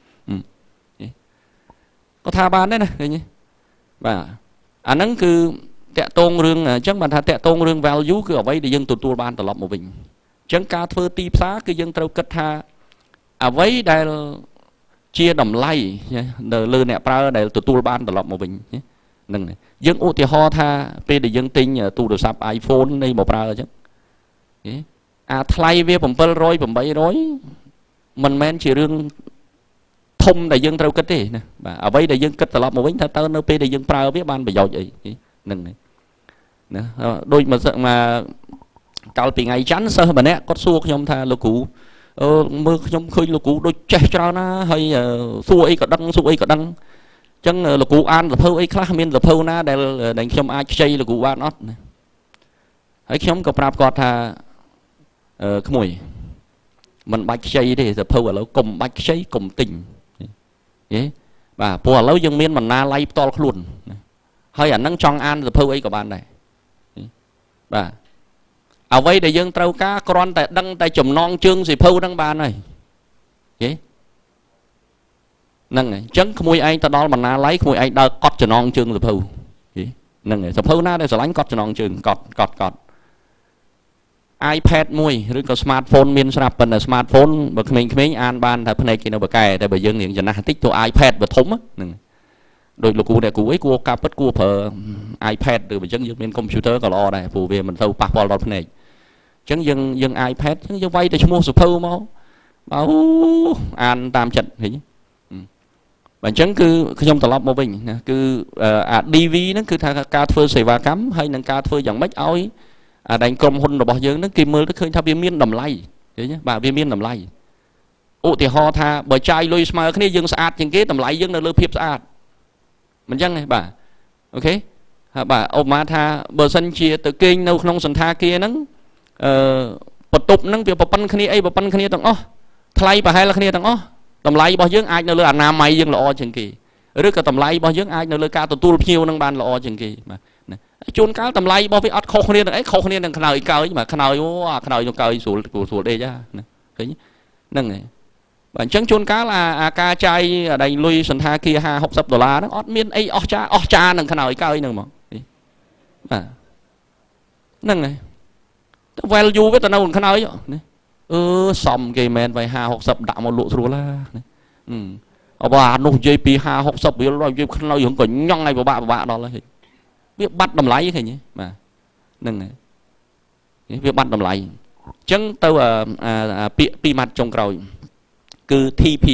ក៏ថាបានដែរណាឃើញទេបាទអាហ្នឹងគឺតាក់ទងរឿងអញ្ចឹងបានថាតាក់ទងរឿង value គឺអ្វីដែលយើងទទួលបានត្រឡប់មកវិញអញ្ចឹងការធ្វើទីផ្សារគឺយើងត្រូវគិតថាអ្វីដែល chia đầm lay lừa nè pra để tụi tôi ban tập một mình nâng này dân ô thì ho tha pe để dân tinh tu được sắp iPhone đây một pra chứ thay vềผมเปิลร้อยผมใบร้อยmình men chỉ riêng thông đại dân trâu kết đi nè ở đây đại dân kết tập một mình tao nơi pe đại dân pra biết ban bây giờ vậy nâng này đôi mà caoពីថ្ងៃច័ន្ទសិស្សម្នាក់គាត់សួរខ្ញុំថាលោកគ្រូមើលខ្ញុំឃើញលោកគ្រូដូចចេះច្រើនណាហើយសួរអីក៏ដឹងសួរអីក៏ដឹងអញ្ចឹងលោកគ្រូអានសភៅអីខ្លះមានសភៅណាដែលខ្ញុំអាចខ្ចីលោកគ្រូបានអត់ណាហើយខ្ញុំក៏ប្រាប់គាត់ថាក្មួយមិនបាច់ខ្ចីទេសភៅឥឡូវកុំបាច់ខ្ចីកុំទិញបាទព្រោះឥឡូវយើងមានបណ្ណាល័យផ្ទាល់ខ្លួនហើយអានឹងចង់អានសភៅអីក៏បានដែរបាទអ្វីដែលយើងត្រូវការគ្រាន់តែដឹងតែចំណងជើងសៀវភៅហ្នឹងបានហើយហ្នឹងហើយអញ្ចឹងក្មួយឯងទៅដល់បណ្ណាល័យក្មួយឯងដើរកត់ចំណងជើងសៀវភៅហ្នឹងហើយសៀវភៅណាដែលស្រឡាញ់កត់ចំណងជើងកត់ iPad មួយឬក៏ smartphone មានស្រាប់ប៉ុន្តែ smartphone បើក្មេងៗអានបានតែភ្នែកគេនៅបកែតែបើយើងរៀងចំណាស់បន្តិចទៅ iPad វាធំហ្នឹងដោយលោកគ្រូអ្នកគ្រូអីគួរការពិតគួរប្រើ iPad ឬបើអញ្ចឹងយើងមានកុំព្យូទ័រក៏ល្អដែរព្រោះវាមិនទៅប៉ះពាល់ដល់ភ្នែកអញ្ចឹងយើង iPad អញ្ចឹងយើងវាយតែឈ្មោះសភៅមកអានតាមចិត្តឃើញបើអញ្ចឹងគឺខ្ញុំត្រឡប់មកវិញណាគឺអា DV ហ្នឹងគឺថាការធ្វើសេវាកម្មហើយនឹងការធ្វើយ៉ាងម៉េចឲ្យដែលក្រុមហ៊ុនរបស់យើងហ្នឹងគេមើលទៅឃើញថាវាមានតម្លៃឃើញបាទវាមានតម្លៃឧទាហរណ៍ថាបើចាយលុយស្មើគ្នាយើងស្អាតជាងគេតម្លៃយើងនៅលើភាពស្អាតមិនចឹងទេបាទអូខេហើយបាទឧបមាថាបើសិនជាទៅគេងនៅក្នុងសន្តាគារហ្នឹងបន្ទប់ហ្នឹងវាប្រព័ន្ធគ្នាអីប្រព័ន្ធគ្នាទាំងអស់ថ្លៃប្រហែលគ្នាទាំងអស់តម្លៃរបស់យើងអាចនៅលើអនាម័យយើងល្អជាងគេឬក៏តម្លៃរបស់យើងអាចនៅលើការទទួលភ្ញៀវនឹងបានល្អជាងគេបាទជួនកាលតម្លៃរបស់វាអត់ខុសគ្នានឹងអីខុសគ្នានឹងខ្នើយកើយបាទខ្នើយអាខ្នើយនឹងកើយស្រួលដេកណាឃើញហ្នឹងហើយបាទអញ្ចឹងជួនកាលអាការចាយដៃលុយសន្តាគារ50-60ដុល្លារហ្នឹងអត់មានអីអស់ចានឹងខ្នើយកើយហ្នឹងហ្មងបាទហ្នឹងហើយ value វាទៅនៅក្នុងខ្នើយសមគេមែនវាយ50-60ដាក់មកលក់ស្រួលណាអបអានោះនិយាយពី50-60រៀលដល់និយាយខ្នើយហ្នឹងក៏ញ៉ង់ឲ្យពិបាកដល់ហើយវាបាត់តម្លៃឃើញទេបាទហ្នឹងហើយវាបាត់តម្លៃអញ្ចឹងទៅពាក្យពីរម៉ាត់ចុងក្រោយគឺ TP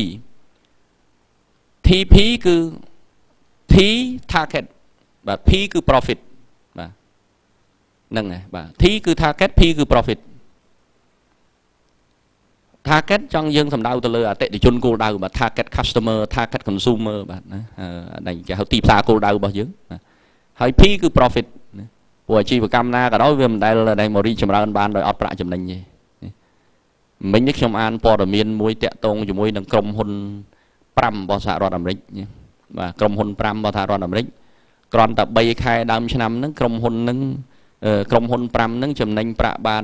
គឺ T target បាទ P គឺ profit បាទហ្នឹងហើយបាទ T គឺ target P គឺ profit target ចង់យើងសំដៅទៅលើអតិថិជនគោលដៅបាទ target customer target consumer បាទណាដែលគេហៅទីផ្សារគោលដៅរបស់យើងហើយ P គឺ profit ព្រោះអាជីវកម្មណាក៏ដោយវាមិនដែលមករីកចម្រើនបានដោយអត់ប្រាក់ចំណេញទេមិញនេះខ្ញុំអានព័ត៌មានមួយតាក់ទងជាមួយនឹងក្រុមហ៊ុន5របស់សហរដ្ឋអាមេរិកបាទក្រុមហ៊ុន5របស់សហរដ្ឋអាមេរិកគ្រាន់តែ3ខែដើមឆ្នាំហ្នឹងក្រុមហ៊ុន5ហ្នឹងចំណេញប្រាក់បាន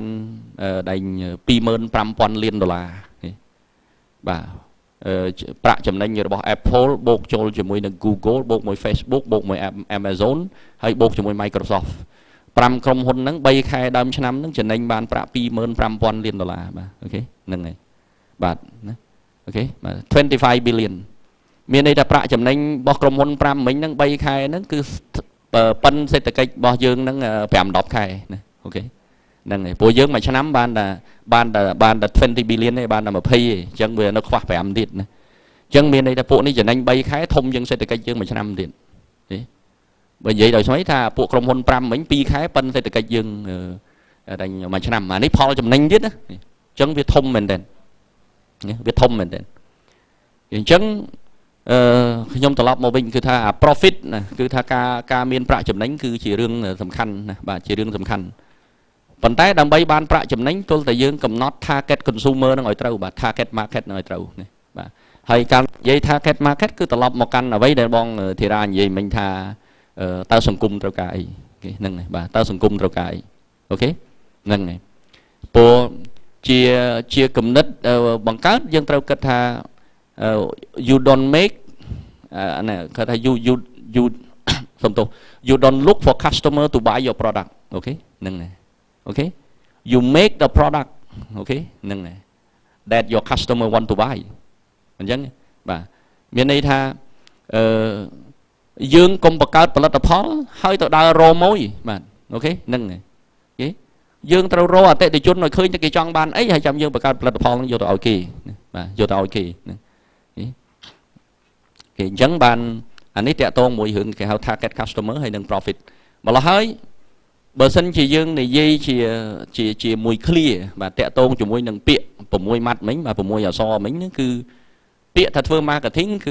25,000 លានដុល្លារបាទប្រាក់ចំណេញរបស់ Apple បូកចូលជាមួយនឹង Google បូកមួយ Facebook បូកមួយ Amazon ហើយបូកជាមួយ Microsoft 5ក្រុមហ៊ុនហ្នឹង3ខែដើមឆ្នាំហ្នឹងចំណេញបានប្រាក់25,000 លានដុល្លារបាទអូខេហ្នឹងហើយបាទណាអូខេបាទ25 billion មានន័យថាប្រាក់ចំណេញរបស់ក្រុមហ៊ុន5មិញហ្នឹង3ខែហ្នឹងគឺប៉ិនសេដ្ឋកិច្ចរបស់យើងហ្នឹង5-10ខែណាអូខេហ្នឹងហើយព្រោះយើងមួយឆ្នាំបានតែ20 billion ទេបានតែ20ទេអញ្ចឹងវានៅខ្វះ5ទៀតណាអញ្ចឹងមានន័យថាពួកនេះចំណេញ3ខែធំជាងសេដ្ឋកិច្ចយើងមួយឆ្នាំទៀតទេបើនិយាយដោយស្មីថាពួកក្រុមហ៊ុន5មិញ2ខែប៉ិនសេដ្ឋកិច្ចយើងតែមួយឆ្នាំអានេះផលចំណេញទៀតណាអញ្ចឹងវាធំមែនតើវាធំមែនតើអញ្ចឹងខ្ញុំត្រឡប់មកវិញគឺថា profit ណាគឺថាការមានប្រាក់ចំណេញគឺជារឿងសំខាន់ណាបាទជារឿងសំខាន់ប៉ុន្តែដើម្បីបានប្រាក់ចំណេញទល់តែយើងកំណត់ target consumer នឹងឲ្យត្រូវបាទ target market នឹងឲ្យត្រូវណាបាទហើយការនិយាយ target market គឺត្រឡប់មកកាន់អ្វីដែលបងធីរានិយាយមិញថាតើសង្គមត្រូវការអីគេហ្នឹងហើយបាទតើសង្គមត្រូវការអីអូខេហ្នឹងហើយព្រោះជាគំនិតបង្កើតយើងត្រូវគិតថាyou don't make ណាគេថា you សំទោស you don't look for customer to buy your product អូខេហ្នឹងហើយអូខេ you make the product អូខេហ្នឹងហើយ that your customer want to buy អញ្ចឹងបាទ miền này tha dương cùng bậc caoផលិតផលហើយទៅដើររម៉ួយបាទអូខេហ្នឹងគេយើងត្រូវរកអតិថិជនឲ្យឃើញតែគេចង់បានអីហើយចាំយើងបង្កើតផលិតផលហ្នឹងយកទៅឲ្យគេបាទយកទៅឲ្យគេហ្នឹងគេអញ្ចឹងបានអានេះតាក់ទងមួយរឿងគេហៅ target customer ហើយនឹង profit ម្ល៉េះហើយបើសិនជាយើងនិយាយជាមួយ clear បាទតាក់ទងជាមួយនឹងពាក្យ6ម៉ាត់មិញបាទ6អក្សរមិញហ្នឹងគឺពាក្យថាធ្វើ marketing គឺ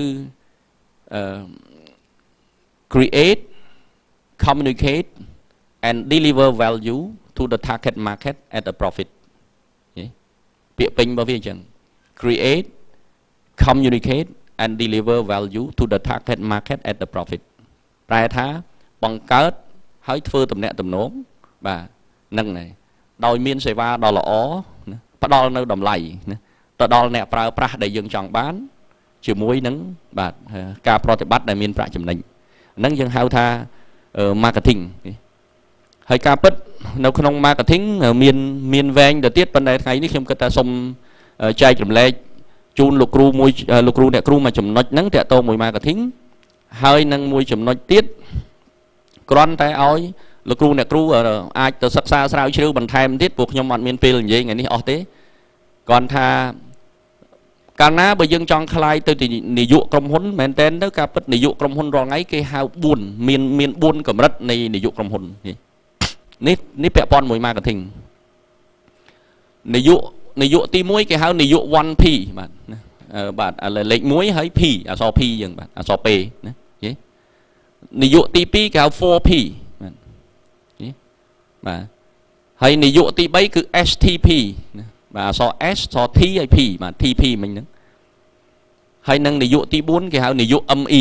create communicate and deliver value to the target market at a profit ពាក្យពេញរបស់វាអញ្ចឹង create communicate and deliver value to the target market at the profit ប្រែថាបង្កើតហើយធ្វើទំនាក់ទំនងបាទហ្នឹងហើយដោយមានសេវាដ៏ល្អផ្ដល់នៅតម្លៃទៅដល់អ្នកប្រើប្រាស់ដែលយើងចង់បានជាមួយនឹងបាទការប្រតិបត្តិដែលមានប្រាក់ចំណេញហ្នឹងយើងហៅថា marketing ហើយការពិតនៅក្នុង marketing មានវែងទៅទៀតប៉ុន្តែថ្ងៃនេះខ្ញុំគិតថាសូមចែករំលែកជូនលោកគ្រូមួយលោកគ្រូអ្នកគ្រូមួយចំណុចហ្នឹងតាក់ទងមួយ marketing ហើយនឹងមួយចំណុចទៀតគ្រាន់តែឲ្យលោកគ្រូអ្នកគ្រូអាចទៅសិក្សាស្រាវជ្រាវបន្ថែមទៀតព្រោះខ្ញុំអត់មានពេលនិយាយថ្ងៃនេះអស់ទេគ្រាន់ថាកាលណាបើយើងចង់ខ្លាយទៅនាយកក្រុមហ៊ុនមែនតើទៅការពិតនាយកក្រុមហ៊ុនរាល់ថ្ងៃគេហៅ4មាន4កម្រិតនៃនាយកក្រុមហ៊ុននេះពាក់ព័ន្ធមួយ marketing នាយកទី1គេហៅនាយក 1P បាទបាទលេខ1ហើយ P អក្សរ P យើងបាទអក្សរ P ណានាយកទី2គេហៅ 4P បាទបាទហើយនាយកទី3គឺ STP ណាបាទអក្សរ S អក្សរ T ហើយ P បាទ TP មិញហ្នឹងហើយនឹងនាយកទី4គេហៅនាយក ME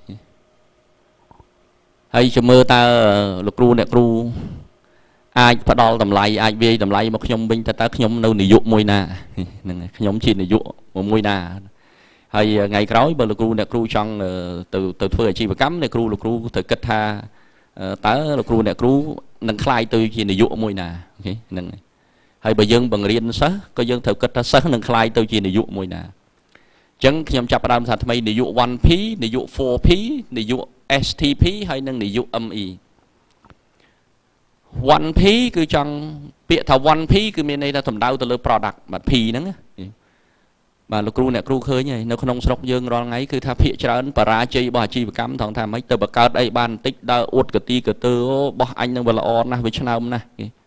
ហើយចាំមើលតើលោកគ្រូអ្នកគ្រូអាចផ្ដល់តម្លៃអាចវាយតម្លៃមកខ្ញុំវិញតើខ្ញុំនៅនាយកមួយណាហ្នឹងខ្ញុំជានាយកមួយណាហើយថ្ងៃក្រោយបើលោកគ្រូអ្នកគ្រូចង់ទៅធ្វើអាជីវកម្មអ្នកគ្រូលោកគ្រូត្រូវគិតថាតើលោកគ្រូអ្នកគ្រូនឹងខ្លាយទៅជានាយកមួយណាអូខេហ្នឹងហើយបើយើងបង្រៀនសិស្សក៏យើងត្រូវគិតថាសិស្សនឹងខ្លាយទៅជានាយកមួយណាអញ្ចឹងខ្ញុំចាប់ផ្ដើមថាថ្មីនាយក 1P នាយក 4P នាយក STP ហើយនឹងនាយក ME 1P គឺចង់ពាក្យថា 1P គឺមានន័យថាសំដៅទៅលើ product បាទ P ហ្នឹងបាទលោកគ្រូអ្នកគ្រូឃើញហើយនៅក្នុងស្រុកយើងរាល់ថ្ងៃគឺថាភាគច្រើនបរាជ័យរបស់អាជីវកម្មថងថាម៉េចទៅបង្កើតអីបានបន្តិចដើរអួតកទីកទើបោះអញនឹងវាល្អណាស់វាឆ្នើមណាស់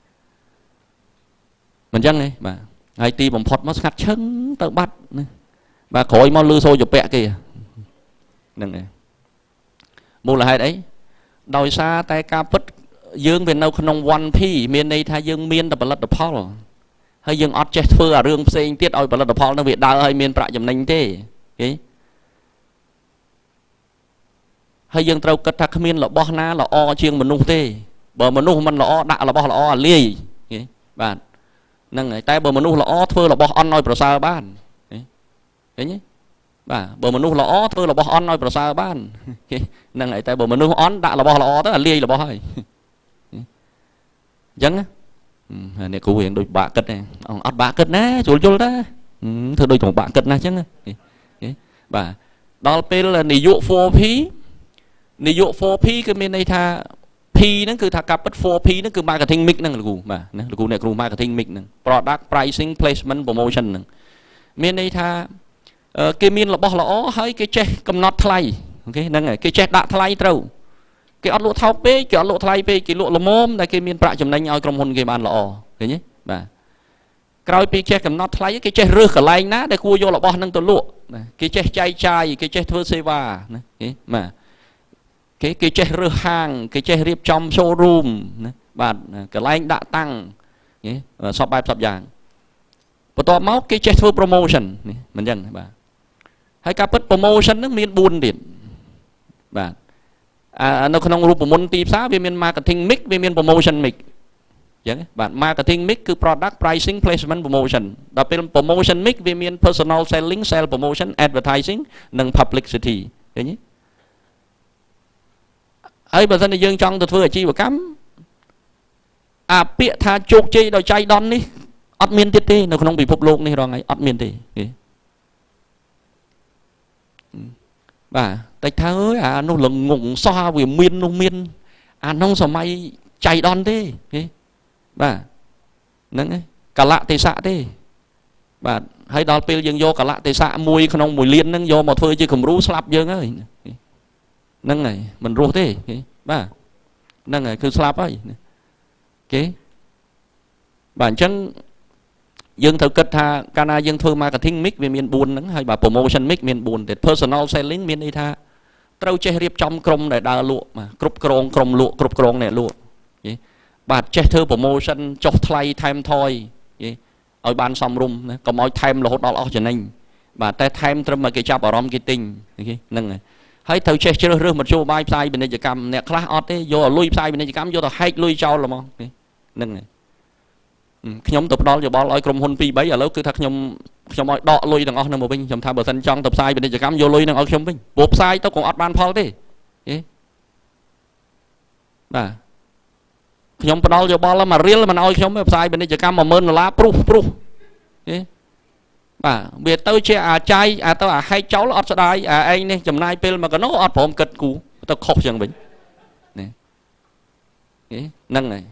មិនអញ្ចឹងទេបាទហើយទីបំផុតមកស្ងាត់ឈឹងទៅបាត់ណាបាទក្រោយមកលឺសូរជពាក់គេហ្នឹងឯងមូលហេតុអីដោយសារតែការពិតយើងវានៅក្នុង 1P មានន័យថាយើងមានតែផលិតផលហើយយើងអត់ចេះធ្វើអារឿងផ្សេងទៀតឲ្យផលិតផលនោះវាដើរឲ្យមានប្រាក់ចំណេញទេគេហើយយើងត្រូវគិតថាគ្មានរបស់ណាល្អជាងមនុស្សទេបើមនុស្សមិនល្អដាក់របស់ល្អអាលាយគេបាទហ្នឹងហើយតែបើមនុស្សល្អធ្វើរបស់អន់ឲ្យប្រសើរបានឃើញទេបាទបើមនុស្សល្អធ្វើរបស់អន់ឲ្យប្រសើរបានគេហ្នឹងហើយតែបើមនុស្សអន់ដាក់របស់ល្អទៅអាលាយរបស់ហើយអញ្ចឹងអ្នកគ្រូរៀងដូចបាក់គិតអត់បាក់គិតណាស្រួលយល់តាធ្វើដូចបាក់គិតណាអញ្ចឹងបាទដល់ពេលនាយក 4P នាយក 4P គឺមានន័យថា P ហ្នឹងគឺថាការពិត 4P ហ្នឹងគឺ marketing mix ហ្នឹងលោកគ្រូបាទណាលោកគ្រូអ្នកគ្រូ marketing mix ហ្នឹង product pricing placement promotion ហ្នឹងមានន័យថាគេមានរបស់ល្អហើយគេចេះកំណត់ថ្លៃអូខេហ្នឹងហើយគេចេះដាក់ថ្លៃត្រូវគេអត់លក់ថោកពេកគេអត់លក់ថ្លៃពេកគេលក់ល្មមតែគេមានប្រាក់ចំណេញឲ្យក្រុមហ៊ុនគេបានល្អឃើញទេបាទក្រោយពីចេះកំណត់ថ្លៃគេចេះរើសកន្លែងណាដែលគួរយករបស់ហ្នឹងទៅលក់គេចេះចែកចាយគេចេះធ្វើសេវាណាបាទគេចេះរើសហាងគេចេះរៀបចំ showroom ណាបាទកន្លែងដាក់តាំងសពបែបសពយ៉ាងបន្ទាប់មកគេចេះធ្វើ promotion នេះមិនចឹងបាទហើយការពិត promotion ហ្នឹងមាន4ទៀតបាទនៅក្នុងរូបមន្តទីផ្សារវាមាន marketing mix វាមាន promotion mix អញ្ចឹងបាទ marketing mix គឺ product pricing placement promotion ដល់ពេល promotion mix វាមាន personal selling sale promotion advertising និង publicity ឃើញទេហើយបើសិនជាយើងចង់ទៅធ្វើអាជីវកម្មអាពាក្យថាជោគជ័យដោយចៃដន្យនេះអត់មានទៀតទេនៅក្នុងពិភពលោកនេះរងថ្ងៃអត់មានទេ bà tại thà ơi nó là ngủng xoa vì miên nó miên nông sờ may chạy đòn thế bà nâng ấy cả lạ tê xạ thế bà hay đòn pil dương vô cả lạ tê xạ mùi không mùi liên nâng vô một phơi chứ không rú slap dương ấy nâng này mình rú thế bà nâng này cứ slap ấy bản chân dương thử kết tha cana dương thưa marketing mix về miền buồn nắng hay bà promotion mix miền buồn để personal selling miền đây tha trâu che riệp trong krom để đa lụa mà cướp krong này lụa bà che thưa promotion chọc thay time thôi ở ban xong rum có mọi time là hốt đó cho nên bà tay time trâm mà cái chắp ở rom cái tinh nâng này hay thử che chưa rửa một chỗ bài sai bên đây chỉ cầm nè class out đấy vô lui sai bên đây chỉ cầm vô tao hay lui cho là mong nâng này nhóm tập đó giờ bỏ lại cùng hôn pi bấy giờ lâu cứ thật nhóm mọi đọ lui đằng ở nằm một bên nhóm tham bờ sân trong tập sai bên đây chỉ cắm vô lui đằng ở trong bên buộc sai tao còn ọt ban phao thế bà nhóm đó giờ bỏ là mà riêng là mà nói nhóm sai bên đây chỉ cắm mà mơn là lá pru bà biệt tao che trai tao hai cháu là ọt sa đai anh này chấm nai pel mà có nó ọt phồng cật cú tao khóc chẳng bình này nâng này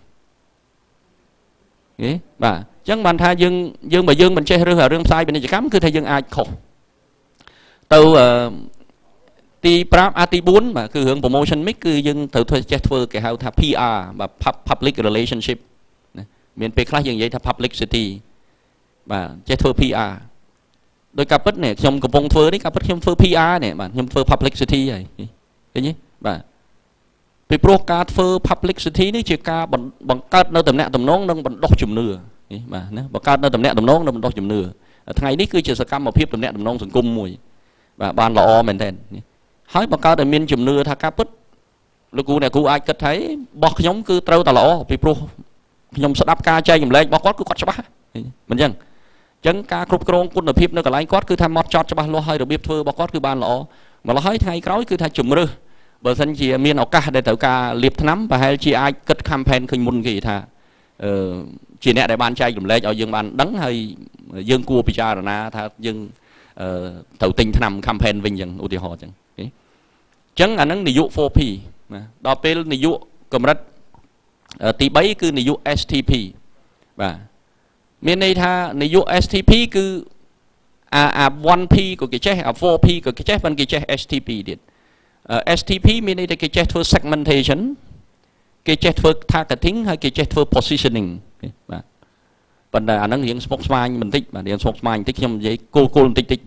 bà chẳng bàn tha dương mà dương mình che rương sai bên đây chỉ cắm cứ thay dương ai khổ từ ti prap ti 4 mà cứ hướng promotion mix cứ dương thử thuê che thuê cái hào tha PR và public relationship miền Tây khác dương vậy tha publicity và che thuê PR đôi cặp bất này trong cái vòng thuê đấy cặp bất trong thuê PR này mà trong thuê publicity này cái nhỉ bà vì pro cá phơ publicity này chỉ cá bằng cát nơi tầm nẹt tầm nón nâng bằng đốt chùm nửa mà bằng cát nơi tầm nẹt tầm nón nâng bằng đốt chùm nửa ngày ní cứ chỉ sợ cam một phép tầm nẹt tầm nón sừng cung mùi và ban lọ mình tên hỏi bằng cát ở miền chùm nửa tha cá bứt lúc cũ này cũ ai kết thấy bọc nhóm cứ trâu tà lọ vì pro nhóm sẽ đáp ca chơi nhầm lên bọc quát cứ quát cho bác mình chăng chấn ca cướp krong quân ở phép nơi cả lái quát cứ tham mót chót cho bác lo hơi được biết thưa bọc quát cứ ban lọ mà lo hỏi ngày cõi cứ thay chùm nửa bởi thân chị miền áo ca để tự ca liệp nắm và hay chị ai kết campaign khinh môn gì thà chị nè để ban trai làm lễ cho dương ban đắng hay dương cua picha rồi na thà dương tự tin nằm campaign vinh dân ưu họ chẳng chẳng anh ấy dụ 4P đó bên này dụ cầm rất tí bấy cứ này dụ STP và miền này tha này dụ STP cứ 1P của cái chế 4P của cái chế bên cái chế STP điện STP meaning cái check for segmentation, cái check for targeting hay cái check for positioning. Vấn đề anh đang hiện spokesman mình thích mà hiện spokesman thích trong giấy cô tích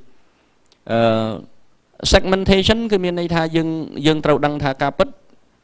segmentation cái miền này tha dương trâu đăng tha ca bứt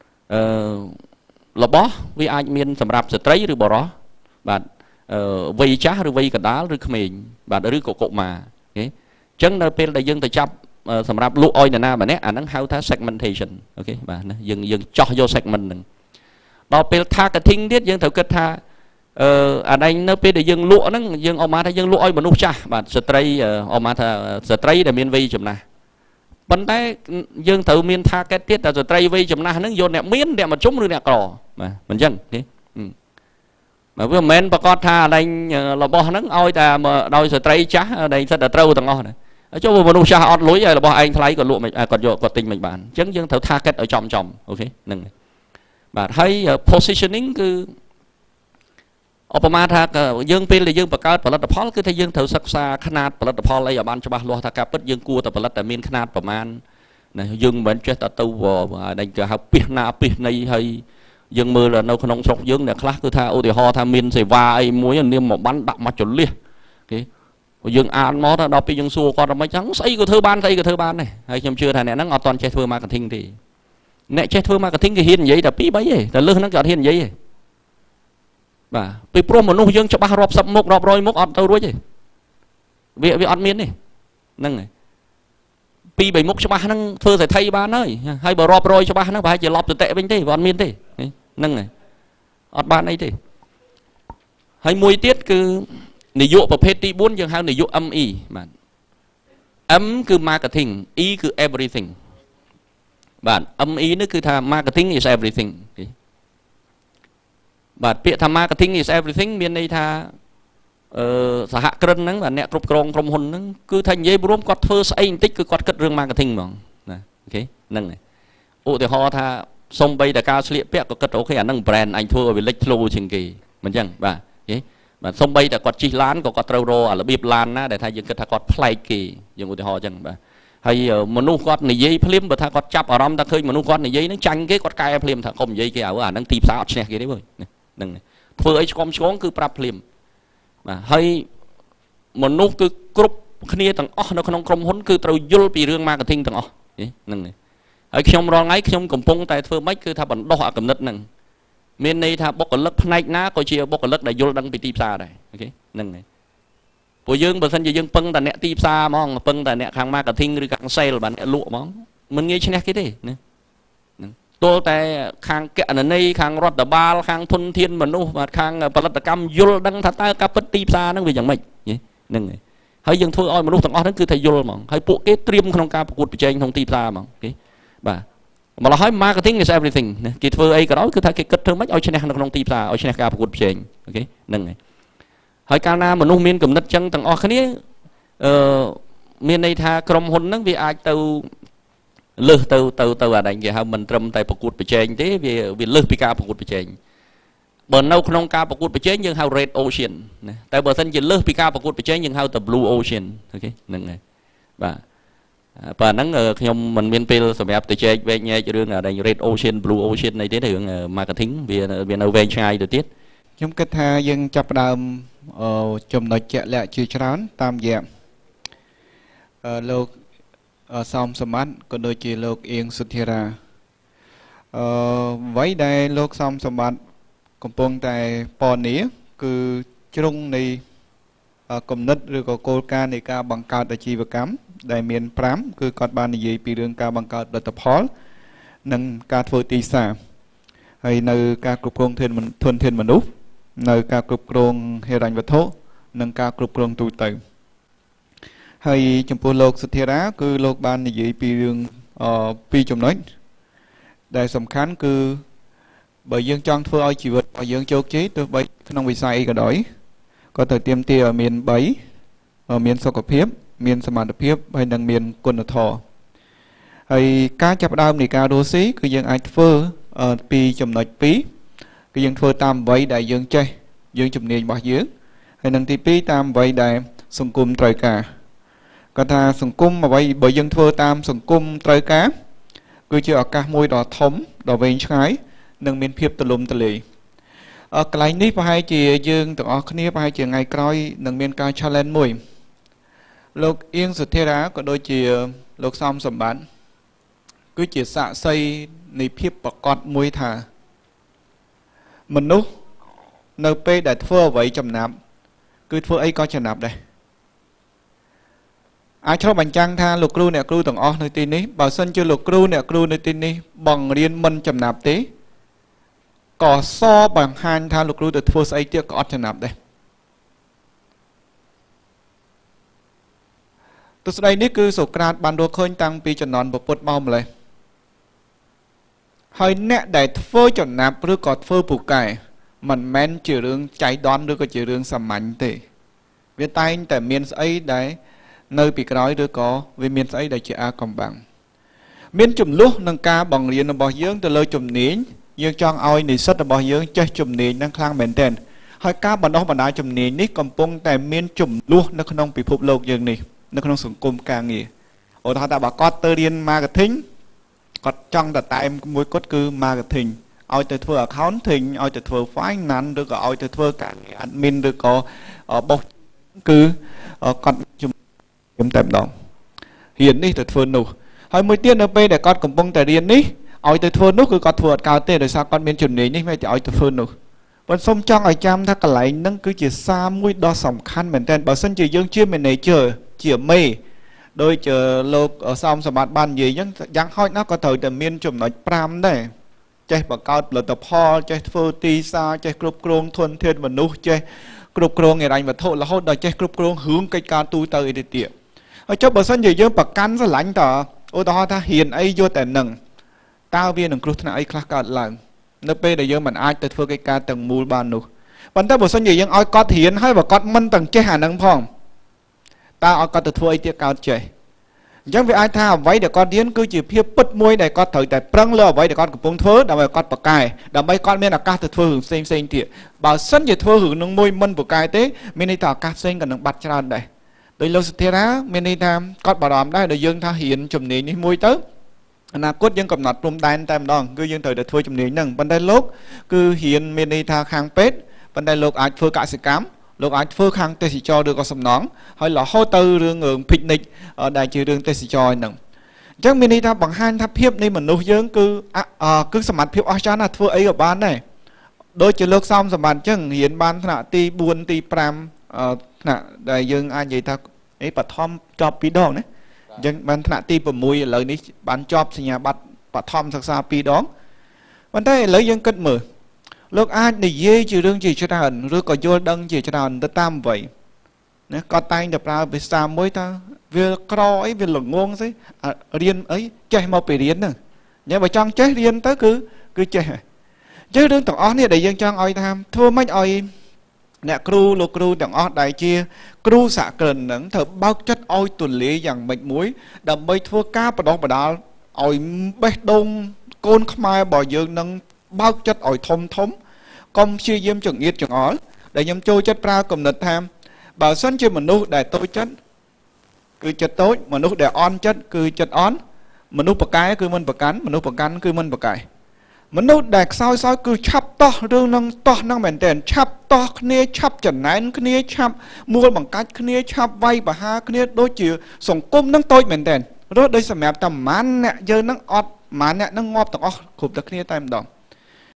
là bó vì ai miền sầm rạp straight rồi bỏ đó bạn vây chá rồi vây cả đá rồi không mình bạn rồi cổ mà chẳng đâu bên đại dương từ chấp sầm rạp lụa oi nè mà nè anh đang how ta segmentation ok bà dừng cho vô segment đó bên targeting biết dừng thử kết tha anh anh nó bên để dừng lụa nó dừng ông má thấy dừng lụa oi mà nút cha bà straight ông má tha straight để miền vi chấm na vấn đề dừng thử miền target tiết là straight vi chấm na nó vô nè miền nè mà trúng rồi nè cỏ mà mình chân thế mà vừa men bà con tha anh là bo nó oi ta mà đôi straight chá đây rất là trâu thằng ngon này cho một nụ cha ọt lối là bọn anh thấy còn lụa mình còn vô còn tình mình bản chứng dương thấu tha kết ở trong ok nâng bạn thấy positioning cứ opama tha dương pin là dương bậc cao và lật phall cứ thấy dương thấu sắc xa khăn và lật phall lấy ở ban cho ba lo tha cáp bất dương cua tập lật tại miền khăn và man này dương vẫn chết ta tu vào đánh cả học biết này hay dương mưa là nâu không sọc dương này khác cứ tha ô thì ho tha miền sẽ vai muối niêm một bắn đậm mặt chuẩn liệt okay dương an mó đó bây dương xua con mấy trắng xây cái thơ ban này hay chăm chưa thằng này nó ngọt toàn che thưa marketing thì nè che thưa marketing cái hiền vậy là pí bấy vậy là lương nó chọn hiền vậy và bị pro một nụ dương cho ba rọp sập một rọp rồi một ọt tàu đuôi gì vì ọt miên này nâng này pi bảy mốc cho ba nâng thưa phải thay ba nơi hay bờ rọp rồi cho ba nó phải chỉ lọp từ tệ bên thế ọt miên thế nâng này ọt ba này thế hay mùi tiết cứ nị dụประเภทที่4ยังหาnị dụ âm y bạn âmคือ marketing y คือ everything bạn âm y nóคือทำ marketing is everything bạn ពាក្យทำ marketing is everything មានន័យថាសហគ្រិនហ្នឹងបាទអ្នកគ្រប់គ្រងក្រុមហ៊ុនហ្នឹងគឺថានិយាយរួមគាត់ធ្វើស្អីបន្តិចគឺគាត់គិតរឿង marketing ហ្មងណាអូ nâng này ủa thì họ tha xong bây đã cao sliệp pek có cất ok à nâng brand anh thua về lệch flow chừng kỳ mình chẳng bà cái mà xong bây đã có chi lán có trâu rô à là bịp lan á để thay dựng cái thà có play kỳ dùng ủa thì họ chẳng bà hay mà nu con này dây phim mà thà có chắp ở đó ta khơi mà nu con này dây nó tranh cái con cài phim thà không dây cái ảo à nâng tìm sao xe cái đấy rồi nâng này thưa ấy con xuống cứ prap phim mà hay mà nu cứ group kia thằng nó không công huấn cứ trâu dul bị riêng marketing thằng nâng này ở trong rong ấy trong cầm pung tại thưa mấy cứ thà bẩn đỏ cầm nứt nâng miền này thà bốc cái lắc này ná coi chia bốc cái lắc đại dul đang bị tìm xa đây ok nâng này bộ dương bờ sân dương pưng tại nẹt tìm xa mong pưng tại nẹt hàng marketing rồi hàng sale bạn nẹt lụa mong mình nghe trên cái đấy tôi tại hàng kẹt ở đây hàng rót đờ ba hàng thôn thiên mà nu mà hàng bật lật cam dul đang thà ta cáp tìm xa nó vì chẳng mấy nâng này hay dương thôi oi mà nu thằng đó cứ thầy dul mong hay bộ cái trim không ca cuộc chơi không tìm xa mong ok bà mà là hỏi marketing is everything cái thưa ấy cái đó cứ thay cái kết thương mấy oi trên này không tìm xa oi trên này ca cuộc chơi ok nâng này hỏi cao na mà nu miên cầm đất chân thằng cái này miền này tha krom hôn nó vì ai tàu lơ tàu ở đây vậy ha mình trầm tại bậc cụt bị chèn thế vì lơ bị ca bậc cụt bị chèn bờ nâu không ca bậc cụt bị chèn nhưng how red ocean tại bờ thân chỉ lơ bị ca bậc cụt bị chèn nhưng how the blue ocean ok nâng này và nắng nhom mình miền pil sầm ép từ chèn về nghe cho đương ở đây red ocean blue ocean này thế thường marketing vì nâu về chai được tiết chúng kết ha dân chập đàm chùm nói chuyện lại chưa chán tam dạng lục xong sớm mắt còn đôi chỉ lục yên xuất hiện ra với đây lục xong sớm mắt còn phong tại pon ní cứ trung này cùng nứt rồi có cô ca này ca bằng cao tại chi và cắm đại miền pram cứ còn ban gì bị đường ca bằng cao tại tập hall nâng ca phơi tì xả hay nơi ca cục công thuần thiên mình úp nơi ca cục công hệ đánh vật thố nâng ca cục công tu tử hay trong bộ lục xuất hiện ra cứ lục ban gì bị đường pi trong nói đại sầm khán cứ bởi dương trong phơi ai chỉ vật bởi dương châu chế tôi bởi không bị sai cả đói có thể tiêm tia ở miền bấy ở miền sọc cọp hiếp miền sầm mạt hiếp hay đang miền quân thọ hay cá chập đam này cá đô xí cứ dương ai phơi pi trong nói pí cứ dương phơi tam vậy đại dương chơi dương chụp nền bao dương hay năng pi tam vậy đại sùng cung trời cả còn thà sùng cung mà vậy bởi dương phơi tam sùng cung trời cá cứ chưa ở cả môi đỏ thống đỏ về trái nâng miền phiếp từ lùm từ lì cái này ní phải hay chỉ dương từ ở này phải hay chỉ ngày coi nâng miền cao challenge mùi lục yên sự thế đá có đôi chỉ lục xong sầm bán cứ chỉ xạ xây ní phiếp bọc cọt mùi thả mình nút np để phơ vậy chầm nạp cứ phơ ấy có chầm nạp đây ai cho bạn trang tha lục cru nè cru từng o nơi tin ní bảo sân chưa lục cru nè cru nơi tin ní bằng liên minh chầm nạp tí có so bằng hai tha lục cru được phô xây tiếc có chầm nạp đây từ đây ní cứ sổ cát ban đồ khơi tăng pi chầm nón bột bột bao lại hơi nè để phô chầm nạp rồi có phô bù cải mình men chữ đường cháy đón rồi có chữ đường sầm mạnh thì việt tay tại miền ấy đấy nơi bị nói đứa có vì miền ấy đại chỉ a công bằng miền chùm lúc nâng ca bằng liền là bỏ dưỡng từ lời chùm nín dương cho ai nỉ sắt là bỏ dưỡng chơi chùm nín đang khang mền tên hỏi ca bằng đó mà đã chùm nín nít còn pung tại miền chùm lúc nó không bị phục lộc dương này nó không sủng cung ca nghỉ ở đó ta bảo có tơ điên marketing có trong đặt tại em mối cốt cư marketing ai từ thừa accounting ai từ thừa finance được ai từ thừa cả admin được có bốc cư còn chùm tạm đó hiện đi từ phơi nụ hỏi mới tiên ở đây để con cầm bông tại điên ní ở từ phơi nụ cứ con thừa cao tê rồi sao con miền chuẩn này ní mấy chỉ ở từ phơi nụ còn xong trong ở trăm ta cả lại nâng cứ chỉ xa mũi đo sòng khăn mình tên bảo sân chỉ dương chưa mình này chờ chỉ mê đôi chờ lộc ở xong sầm bát ban gì nhưng giang hỏi nó có thời từ miền chuẩn nói pram đấy chơi bảo cao là tập ho chơi phơi ti sa chơi cướp krong thuần thiên và nụ chơi cướp krong ngày anh và thôi là hốt đời chơi cướp krong hướng cây ca tu tới để tiệm ở chỗ bờ sân gì dương bậc cắn rất lạnh tờ ô đó ta hiền ấy vô tận nừng tao viên nừng cướp này ấy khác cả lần nơi p để dương mình ai từ phương cái ca từng mù bàn nụ bản thân bờ sân gì dương ai có hiền hay và có mân tầng chế hà nâng phong tao ai có từ phương ấy tiết cao chơi chẳng vì ai tha vậy để con điên cứ chỉ phía bứt môi để con thử tại prăng lơ vậy để con cũng thưa đầm con bạc cài đầm bay con miền là cá thực hưởng xinh thiệt bảo sân chỉ thưa hưởng nông môi mân bạc cài thế miền này thảo cá xinh cần nông bạch tràn đây đôi lâu thế đó miền này tham con bảo đảm đây để dương tha hiện chùm này như môi tới là cốt dân cầm nọt rung đan tam đòn cứ dân thời để thưa chùm này nâng bên đây lốt cứ hiện miền này tha khang pết bên đây lốt ai thưa cả sự cám lúc anh phơi khang tê sĩ cho được có sầm nón hay là hô tư rương ngưỡng picnic ở đại trừ rương tê sĩ cho nè chắc mình đi ta bằng hai tháp hiệp này mình nuôi dưỡng cứ sầm mặt hiệp ở chán là thưa ấy ở ban này đôi chỉ lược xong sầm mặt chẳng hiện ban thà ti buồn ti pram thà đại dương ai vậy ta ấy bật thom cho pi đòn đấy dân ban thà ti bầm mùi lời ní ban cho sinh nhà bật thom sắc xa pi đón ban đây lấy dân cất mở lúc ai để dê trừ đương chỉ cho ta hận rồi có vô đăng chỉ cho ta hận ta tam vậy nè có tay đập ra về xa mới ta về cro ấy về lủng ngôn đấy riêng ấy chơi mau bị riêng nè nhưng mà trong chơi riêng tới cứ chơi chứ đương tổng ó này để dân trong oi tham thua mấy oi nè cru lô cru tổng ó đại chia cru xạ cờn nắng thở bao chất oi tuần lý rằng mệt muối đầm bay thua cá và đó oi bét đông côn khmai bỏ dương nâng bao chất ỏi thông thống công chia diêm chuẩn nghiệt chuẩn ó để nhầm trôi chất ra cầm nịch tham bảo sân chơi mình nuôi để tôi chất cứ chất tối mà nuôi để on chất cứ chất on mình nuôi bạc cái cứ mình bạc cắn mình nuôi bạc cắn cứ mình bạc cày mình nuôi để soi cứ chắp to rương năng bền đèn chắp to kia chắp chẩn nén kia chắp mua bằng cách kia chắp vay bà ha kia đôi chiều sòng cung năng tôi bền đèn rồi đây sẽ mẹ tầm mán nè giờ năng ọt mán nè năng ngọt tao khụp được kia tay đòn